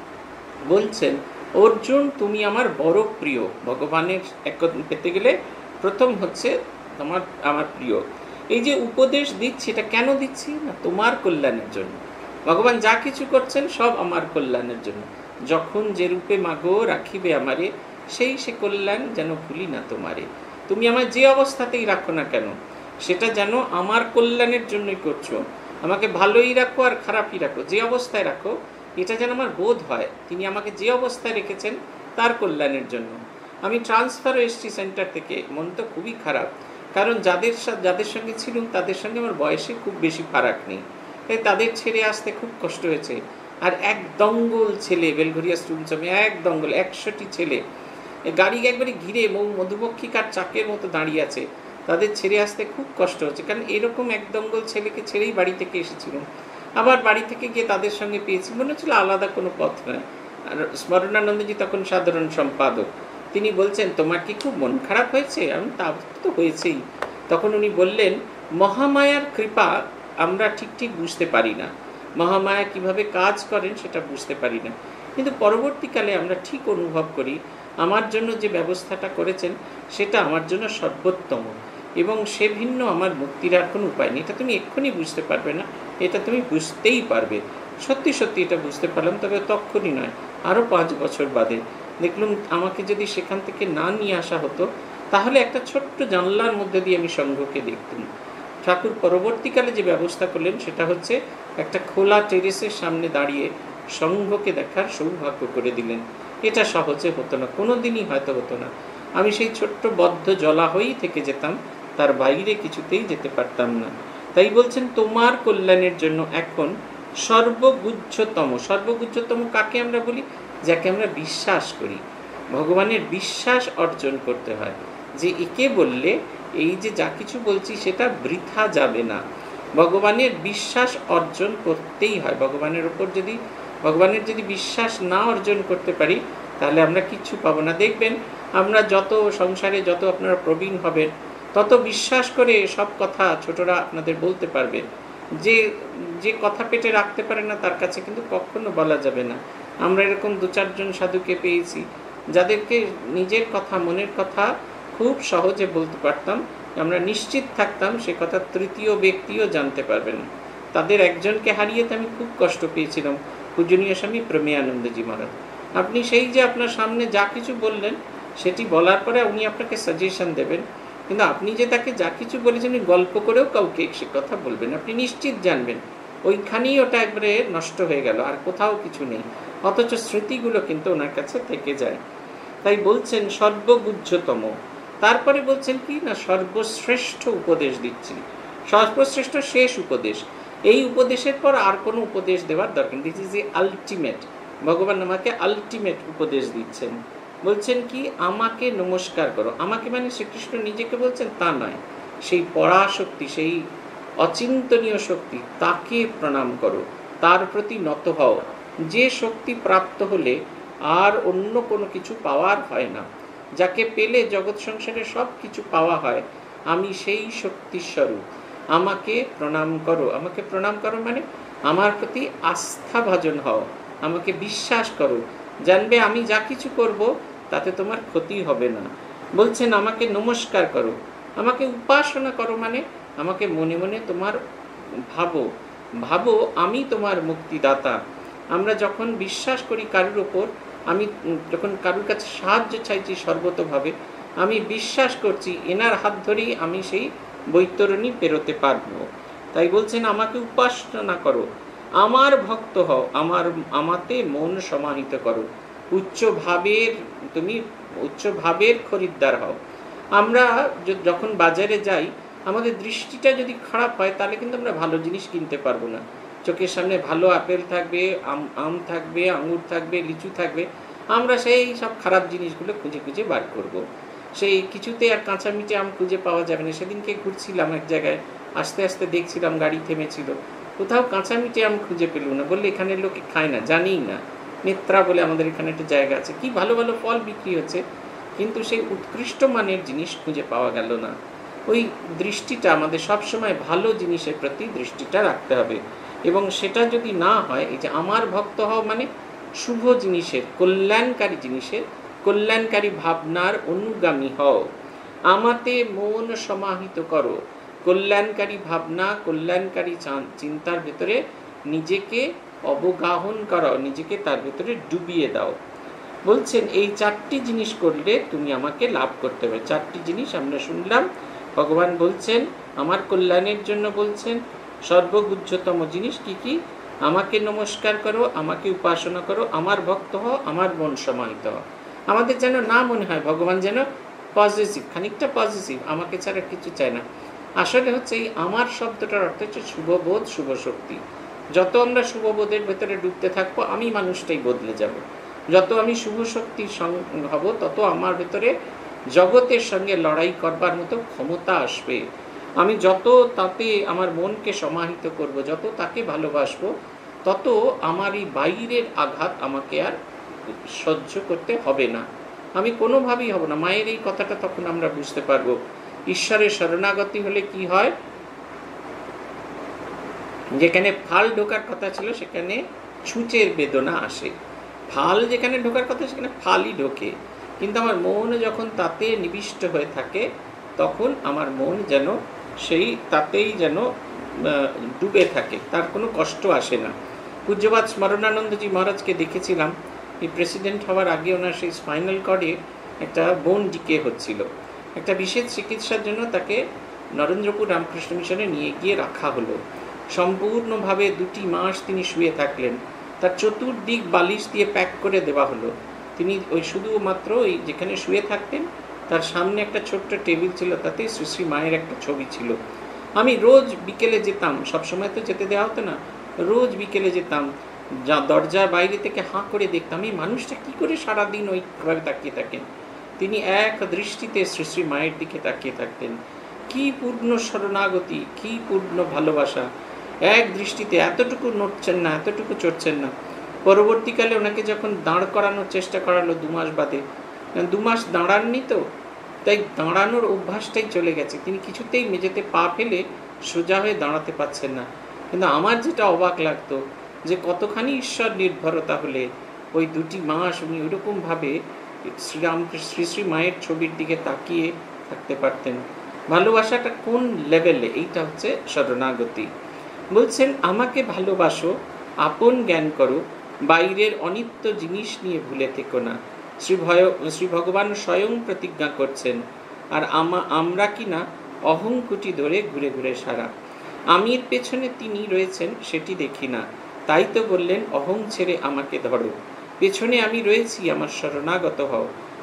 বলছেন অর্জুন তুমি আমার বড় প্রিয়। ভগবানের এক পেতে গেলে প্রথম হচ্ছে তোমার আমার প্রিয়। এই যে উপদেশ দিচ্ছি, এটা কেন দিচ্ছি না তোমার কল্যাণের জন্য। ভগবান যা কিছু করছেন সব আমার কল্যাণের জন্য। যখন যে রূপে মাগো রাখিবে আমারে, সেই সে কল্যাণ যেন ভুলি না তোমারে। তুমি আমার যে অবস্থাতেই রাখো না কেন, সেটা যেন আমার কল্যাণের জন্যই করছো। আমাকে ভালোই রাখো আর খারাপই রাখো, যে অবস্থায় রাখো এটা যেন আমার বোধ হয় তিনি আমাকে যে অবস্থায় রেখেছেন তার কল্যাণের জন্য। আমি ট্রান্সফার এসছি সেন্টার থেকে, মন তো খুবই খারাপ, কারণ যাদের যাদের সঙ্গে ছিলাম তাদের সঙ্গে আমার বয়সে খুব বেশি ফারাক নেই, তাই তাদের ছেড়ে আসতে খুব কষ্ট হয়েছে। আর এক দঙ্গল ছেলে, বেলঘরিয়া স্টুডেন্টসে এক দঙ্গল একশোটি ছেলে গাড়ি একবারে ঘিরে মৌ মধুমক্ষিকার চাকের মতো দাঁড়িয়ে আছে, তাদের ছেড়ে আসতে খুব কষ্ট হচ্ছে। কারণ এরকম এক দঙ্গল ছেলেকে ছেড়েই বাড়ি থেকে এসেছিলাম, আবার বাড়ি থেকে গিয়ে তাদের সঙ্গে পেয়েছি, মনে হচ্ছিল আলাদা কোনো পথ নয়। আর স্মরণানন্দজি তখন সাধারণ সম্পাদক, তিনি বলছেন তোমার কি খুব মন খারাপ হয়েছে? আমি তা তো হয়েছেই। তখন উনি বললেন মহামায়ার কৃপা আমরা ঠিক ঠিক বুঝতে পারি না, মহামায়া কিভাবে কাজ করেন সেটা বুঝতে পারি না, কিন্তু পরবর্তীকালে আমরা ঠিক অনুভব করি আমার জন্য যে ব্যবস্থাটা করেছেন সেটা আমার জন্য সর্বোত্তম, এবং সে ভিন্ন আমার মুক্তির আর কোনো উপায় নেই। এটা তুমি এক্ষুনি বুঝতে পারবে না, এটা তুমি বুঝতেই পারবে। সত্যি সত্যি এটা বুঝতে পারলাম, তবে তখনই নয়, আরও পাঁচ বছর বাদে দেখলাম আমাকে যদি সেখান থেকে না নিয়ে আসা হতো তাহলে একটা ছোট্ট জানলার মধ্যে দিয়ে আমি সংঘকে দেখতাম। ঠাকুর পরবর্তীকালে যে ব্যবস্থা করলেন সেটা হচ্ছে একটা খোলা টেরেসের সামনে দাঁড়িয়ে সংঘকে দেখার সৌভাগ্য করে দিলেন। এটা সহজে হতো না, কোনো দিনই হয়তো হতো না। আমি সেই ছোট্ট বদ্ধ জলা হয়েই থেকে যেতাম, তার বাইরে কিছুতেই যেতে পারতাম না। তাই বলছেন তোমার কল্যাণের জন্য এখন সর্বগুহ্যতম, সর্বগুহ্যতম কাকে আমরা বলি? যাকে আমরা বিশ্বাস করি। ভগবানের বিশ্বাস অর্জন করতে হয় যে একে বললে এই যে যা কিছু বলছি সেটা বৃথা যাবে না। ভগবানের বিশ্বাস অর্জন করতেই হয়। ভগবানের উপর যদি ভগবানের যদি বিশ্বাস না অর্জন করতে পারি তাহলে আমরা কিচ্ছু পাবো না। দেখবেন আমরা যত সংসারে যত আপনারা প্রবীণ হবেন তত বিশ্বাস করে সব কথা ছোটরা আপনাদের বলতে পারবে। যে যে কথা পেটে রাখতে পারে না তার কাছে কিন্তু কখনো বলা যাবে না। আমরা এরকম দু চারজন সাধুকে পেয়েছি যাদেরকে নিজের কথা মনের কথা খুব সহজে বলতে পারতাম, আমরা নিশ্চিত থাকতাম সে কথা তৃতীয় ব্যক্তিও জানতে পারবে না। তাদের একজনকে হারিয়ে তো আমি খুব কষ্ট পেয়েছিলাম, পূজনীয় স্বামী প্রমেয়ানন্দজি মহারাজ। আপনি সেই যে আপনার সামনে যা কিছু বললেন সেটি বলার পরে উনি আপনাকে সাজেশন দেবেন, কিন্তু আপনি যে তাকে যা কিছু বলেছেন গল্প করেও কাউকে সে কথা বলবেন, আপনি নিশ্চিত জানবেন ওইখানেই ওটা একবারে নষ্ট হয়ে গেল, আর কোথাও কিছু নেই, অথচ স্মৃতিগুলো কিন্তু ওনার কাছে থেকে যায়। তাই বলছেন সর্বগুহ্যতম, তারপরে বলছেন কি না সর্বশ্রেষ্ঠ উপদেশ দিচ্ছি, সর্বশ্রেষ্ঠ শেষ উপদেশ। এই উপদেশের পর আর কোনো উপদেশ দেওয়ার দরকার, দিস ইজ এ আলটিমেট। ভগবান আমাকে আলটিমেট উপদেশ দিচ্ছেন, বলছেন কি আমাকে নমস্কার করো। আমাকে মানে শ্রীকৃষ্ণ নিজেকে বলছেন তা নয়, সেই পরাশক্তি, সেই অচিন্তনীয় শক্তি, তাকে প্রণাম করো, তার প্রতি নত হও, যে শক্তি প্রাপ্ত হলে আর অন্য কোনো কিছু পাওয়ার হয় না, যাকে পেলে জগৎ সংসারে সব কিছু পাওয়া হয়, আমি সেই শক্তিস্বরূপ, আমাকে প্রণাম করো। আমাকে প্রণাম করো মানে আমার প্রতি আস্থা ভাজন হও, আমাকে বিশ্বাস করো, জানবে আমি যা কিছু করব তাতে তোমার ক্ষতি হবে না। বলছেন আমাকে নমস্কার করো, আমাকে উপাসনা করো মানে আমাকে মনে মনে তোমার ভাবো, ভাবো আমি তোমার মুক্তিদাতা। আমরা যখন বিশ্বাস করি কারুর ওপর, আমি যখন কারুর কাছে সাহায্য চাইছি সর্বতভাবে, আমি বিশ্বাস করছি এনার হাত ধরেই আমি সেই বৈতরণী পেরোতে পারবো। তাই বলছেন আমাকে উপাসনা করো, আমার ভক্ত হও, আমার আমাতে মন সমাহিত করো, উচ্চ ভাবের তুমি উচ্চ ভাবের খরিদ্দার হও। আমরা যখন বাজারে যাই, আমাদের দৃষ্টিটা যদি খারাপ হয় তাহলে কিন্তু আমরা ভালো জিনিস কিনতে পারবো না। চোখের সামনে ভালো আপেল থাকবে, আম আম থাকবে, আঙুর থাকবে, লিচু থাকবে, আমরা সেই সব খারাপ জিনিসগুলো খুঁজে খুঁজে বার করব। সেই কিছুতে আর কাঁচা মিঠে আম খুঁজে পাওয়া যাবে না। সেদিনকে ঘুরছিলাম এক জায়গায়, আস্তে আস্তে দেখছিলাম গাড়ি থেমেছিল, কোথাও কাঁচা মিঠে আম খুঁজে পেল না, বললে এখানের লোকে খায় না, জানিই না। নেত্রা বলে আমাদের এখানে একটা জায়গা আছে, কি ভালো ভালো ফল বিক্রি হচ্ছে, কিন্তু সেই উৎকৃষ্ট মানের জিনিস খুঁজে পাওয়া গেল না। ওই দৃষ্টিটা আমাদের সবসময় ভালো জিনিসের প্রতি দৃষ্টিটা রাখতে হবে, এবং সেটা যদি না হয়, এই যে আমার ভক্ত হও মানে শুভ জিনিসের, কল্যাণকারী জিনিসের, কল্যাণকারী ভাবনার অনুগামী হও, আমাতে মন সমাহিত করো, কল্যাণকারী ভাবনা, কল্যাণকারী চিন্তার ভেতরে নিজেকে অবগাহন করো, নিজেকে তার ভেতরে ডুবিয়ে দাও। বলছেন এই চারটি জিনিস করলে তুমি আমাকে লাভ করতে হবে। চারটি জিনিস আমরা শুনলাম, ভগবান বলছেন আমার কল্যাণের জন্য বলছেন। সর্বগুহ্যতম জিনিস কি কি? আমাকে নমস্কার করো, আমাকে উপাসনা করো, আমার ভক্ত হও, আমার মন সমাহিত হও। আমাদের যেন না মনে হয় ভগবান যেন পজিটিভ, খানিকটা পজিটিভ, আমাকে ছাড়া কিছু চায় না। আসলে হচ্ছে এই আমার শব্দটার অর্থ হচ্ছে শুভবোধ, শুভ শক্তি। যত আমরা শুভবোধের ভেতরে ডুবতে থাকবো, আমি মানুষটাই বদলে যাব। যত আমি শুভ শক্তির সঙ্গে হব, তত আমার ভেতরে জগতের সঙ্গে লড়াই করবার মতো ক্ষমতা আসবে। আমি যত তাতে আমার মনকে সমাহিত করব, যত তাকে ভালোবাসবো, তত আমার এই বাইরের আঘাত আমাকে আর সহ্য করতে হবে না, আমি কোনোভাবেই হব না। মায়ের এই কথাটা তখন আমরা বুঝতে পারবো। ঈশ্বরের শরণাগতি হলে কি হয়, যেখানে ফাল ঢোকার কথা ছিল সেখানে ছুঁচের বেদনা আসে, ফাল যেখানে ঢোকার কথা সেখানে ফালই ঢোকে। কিন্তু আমার মন যখন তাতে নিবিষ্ট হয়ে থাকে, তখন আমার মন যেন সেই তাতেই যেন ডুবে থাকে, তার কোনো কষ্ট আসে না। পূজ্যপাদ স্মরণানন্দজি মহারাজকে দেখেছিলাম, এই প্রেসিডেন্ট হওয়ার আগে ওনার সেই স্পাইনাল কর্ডে একটা বোন ডিকে হচ্ছিল। একটা বিশেষ চিকিৎসার জন্য তাকে নরেন্দ্রপুর রামকৃষ্ণ মিশনে নিয়ে গিয়ে রাখা হলো। সম্পূর্ণভাবে দুটি মাস তিনি শুয়ে থাকলেন, তার চতুর্দিক বালিশ দিয়ে প্যাক করে দেওয়া হলো। তিনি ওই শুধুমাত্র ওই যেখানে শুয়ে থাকতেন তার সামনে একটা ছোট্ট টেবিল ছিল, তাতে শ্রী শ্রী মায়ের একটা ছবি ছিল। আমি রোজ বিকেলে যেতাম, সবসময় তো যেতে দেওয়া হতো না, রোজ বিকেলে যেতাম, যা দরজার বাইরে থেকে হাঁ করে দেখতাম এই মানুষটা কী করে সারাদিন ওইভাবে তাকিয়ে থাকেন। তিনি এক দৃষ্টিতে শ্রী শ্রী মায়ের দিকে তাকিয়ে থাকতেন। কি পূর্ণ শরণাগতি, কি পূর্ণ ভালোবাসা, এক দৃষ্টিতে এতটুকু নড়ছেন না, এতটুকু চড়ছেন না। পরবর্তীকালে ওনাকে যখন দাঁড় করানোর চেষ্টা করালো দু মাস বাদে, দু মাস দাঁড়াননি তো, তাই দাঁড়ানোর অভ্যাসটাই চলে গেছে, তিনি কিছুতেই মেঝেতে পা ফেলে সোজা হয়ে দাঁড়াতে পারছেন না। কিন্তু আমার যেটা অবাক লাগতো যে কতখানি ঈশ্বর নির্ভরতা হলে ওই দুটি মাস উনি ওইরকমভাবে শ্রীরাম শ্রী শ্রী মায়ের ছবির দিকে তাকিয়ে থাকতে পারতেন। ভালোবাসাটা কোন লেভেলে, এইটা হচ্ছে শরণাগতি। বলছেন আমাকে ভালোবাসো, আপন জ্ঞান করো, বাইরের অনিত্য জিনিস নিয়ে ভুলে থেকো না। শ্রী ভয় শ্রী ভগবান স্বয়ং প্রতিজ্ঞা করছেন, আর আমা আমরা কি না অহংকুটি ধরে ঘুরে ঘুরে সারা। আমির পেছনে তিনি রয়েছেন সেটি দেখি না, তাই তো বললেন অহং ছেড়ে আমাকে ধরো। পেছনে আমি রয়েছি, আমার শরণাগত হও।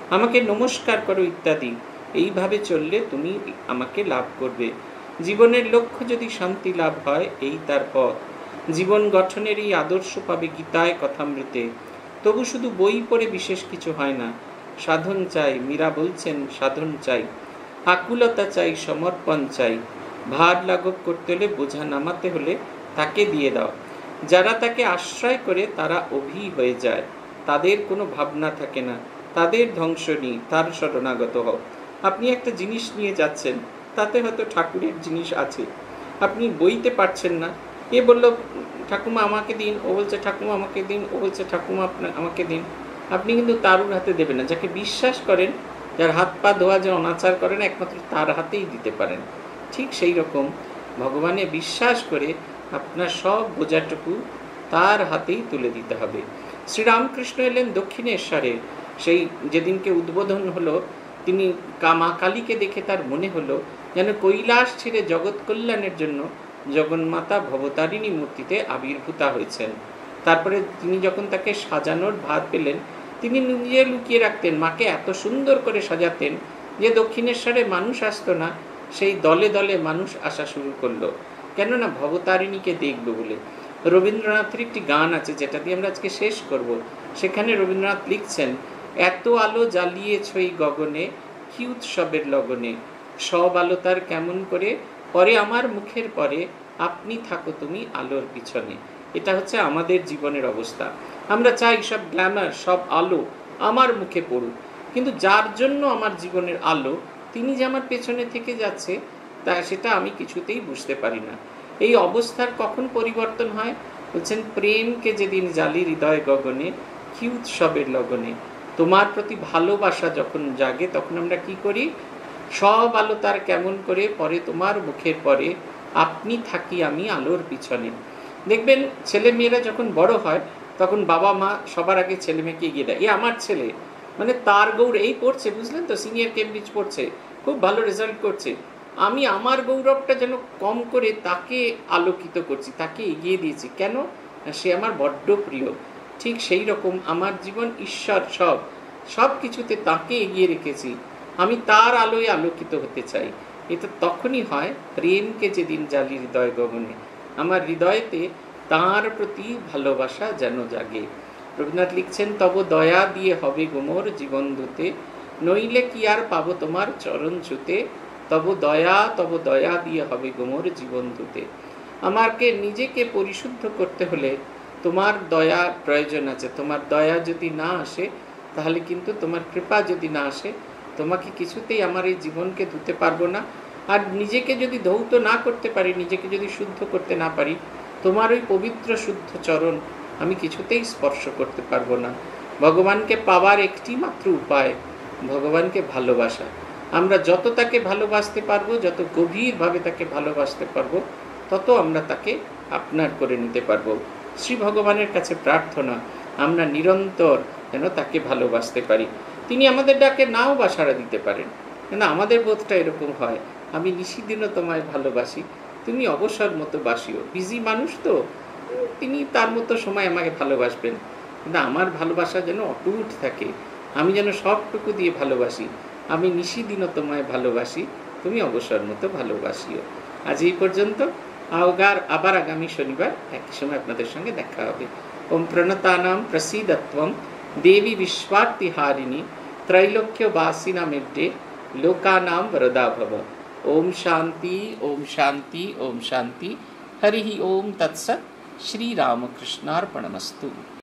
আমাকে নমস্কার করো ইত্যাদি। এইভাবে চললে তুমি আমাকে লাভ করবে। জীবনের লক্ষ্য যদি শান্তি লাভ হয়, এই তার পথ। জীবন গঠনের এই আদর্শ পাবে গীতায় কথামৃতে। তবু শুধু বই পড়ে বিশেষ কিছু হয় না। সাধন চাই, মীরা বলছেন সাধন চাই, আকুলতা চাই, সমর্পণ চাই। ভার লাঘব করতে হলে, বোঝা নামাতে হলে তাকে দিয়ে দাও। যারা তাকে আশ্রয় করে তারা অভি হয়ে যায়, তাদের কোনো ভাবনা থাকে না, তাদের ধ্বংস নেই, তার শরণাগত হও। আপনি একটা জিনিস নিয়ে যাচ্ছেন, তাতে হয়তো ঠাকুরের জিনিস আছে, আপনি বইতে পারছেন না। এ বলল ঠাকুমা আমাকে দিন, ও বলছে ঠাকুমা আমাকে দিন, ও বলছে ঠাকুমা আপনার আমাকে দিন। আপনি কিন্তু তারুর হাতে দেবেন না। যাকে বিশ্বাস করেন, যার হাত পা ধোয়া, যে অনাচার করেন, একমাত্র তার হাতেই দিতে পারেন। ঠিক সেই রকম ভগবানে বিশ্বাস করে আপনার সব বোঝাটুকু তার হাতেই তুলে দিতে হবে। শ্রীরামকৃষ্ণ এলেন দক্ষিণেশ্বরে। সেই যেদিনকে উদ্বোধন হলো, তিনি মা কালীকে দেখে তার মনে হলো যেন কৈলাস ছেড়ে জগৎ কল্যাণের জন্য জগন্মাতা ভবতারিণী মূর্তিতে আবির্ভূতা হয়েছেন। তারপরে তিনি যখন তাকে সাজানোর ভার পেলেন, তিনি নিজে লুকিয়ে রাখতেন, মাকে এত সুন্দর করে সাজাতেন যে দক্ষিণেশ্বরে মানুষ আসতো না, সেই দলে দলে মানুষ আসা শুরু করলো। কেননা ভবতারিণীকে দেখবে বলে। রবীন্দ্রনাথের একটি গান আছে, যেটা দিয়ে আমরা আজকে শেষ করব। সেখানে রবীন্দ্রনাথ লিখছেন, এত আলো জ্বালিয়েছ এই গগনে, কি উৎসবের লগনে, সব আলো তার কেমন করে, পরে আমার মুখের পরে, আপনি থাকো তুমি আলোর পিছনে। এটা হচ্ছে আমাদের জীবনের অবস্থা। আমরা চাই সব গ্ল্যামার, সব আলো আমার মুখে পড়ুক, কিন্তু যার জন্য আমার জীবনের আলো, তিনি যে আমার পেছনে থেকে যাচ্ছে, তা সেটা আমি কিছুতেই বুঝতে পারি না। এই অবস্থার কখন পরিবর্তন হয়? বলছেন, প্রেমকে যেদিন জ্বালি হৃদয় গগনে, কি উৎসবের লগনে। তোমার প্রতি ভালোবাসা যখন জাগে, তখন আমরা কি করি? সব আলো তার কেমন করে, পরে তোমার মুখের পরে, আপনি থাকি আমি আলোর পিছনে। দেখবেন ছেলে মেয়েরা যখন বড় হয়, তখন বাবা মা সবার আগে ছেলে মেয়েকে এগিয়ে দেয়, এ আমার ছেলে, মানে তার গৌর এই পড়ছে, বুঝলেন তো, সিনিয়র কেমব্রিজ পড়ছে, খুব ভালো রেজাল্ট করছে, আমি আমার গৌরবটা যেন কম করে তাকে আলোকিত করছি, তাকে এগিয়ে দিয়েছি। কেন? সে আমার বড্ড প্রিয়। ঠিক সেই রকম আমার জীবন, ঈশ্বর সব সব কিছুতে তাকে এগিয়ে রেখেছি, আমি তার আলোয় আলোকিত হতে চাই। এটা তখনই হয়, প্রেমকে যেদিন জ্বালি হৃদয় গগনে, আমার হৃদয়েতে তাঁর প্রতি ভালোবাসা যেন জাগে। রবীন্দ্রনাথ লিখছেন, তব দয়া দিয়ে হবে গোমর জীবন ধুতে, নইলে কি আর পাবো তোমার চরণ ছুতে, তব দয়া তব দয়া দিয়ে হবে গোমর জীবন ধুতে। আমাকে নিজেকে পরিশুদ্ধ করতে হলে তোমার দয়া প্রয়োজন আছে। তোমার দয়া যদি না আসে, তাহলে কিন্তু, তোমার কৃপা যদি না আসে, তোমাকে কিছুতেই আমার এই জীবনকে ধুতে পারবো না। আর নিজেকে যদি ধৌত না করতে পারি, নিজেকে যদি শুদ্ধ করতে না পারি, তোমার ওই পবিত্র শুদ্ধ চরণ আমি কিছুতেই স্পর্শ করতে পারবো না। ভগবানকে পাওয়ার একটি মাত্র উপায়, ভগবানকে ভালোবাসা। আমরা যত তাকে ভালোবাসতে পারবো, যত গভীরভাবে তাকে ভালোবাসতে পারবো, তত আমরা তাকে আপনার করে নিতে পারবো। শ্রী ভগবানের কাছে প্রার্থনা, আমরা নিরন্তর যেন তাকে ভালোবাসতে পারি। তিনি আমাদের ডাকে নাও বা সাড়া দিতে পারেন, কিন্তু আমাদের বোধটা এরকম হয়, আমি নিশিদিনও তোমায় ভালোবাসি, তুমি অবসর মতো বাসিও। বিজি মানুষ তো, তিনি তার মতো সময় আমাকে ভালোবাসবেন, কিন্তু আমার ভালোবাসা যেন অটুট থাকে, আমি যেন সবটুকু দিয়ে ভালোবাসি। আমি নিশিদিনও তোমায় ভালোবাসি, তুমি অবসর মতো ভালোবাসিও। আজ এই পর্যন্ত। আগার আবার আগামী শনিবার একই সময় আপনাদের সঙ্গে দেখা হবে। ওম প্রণতানাম প্রসীদত্বম দেবী বিশ্বার্তিহারিণী ত্রৈলোক্য বাসিনা মেড্ডে লোকানাম বরদা ভব। ओम शांति ओम शांति ओम शांति। हरि ओम तत्सत्। श्री रामकृष्णार्पणमस्तु।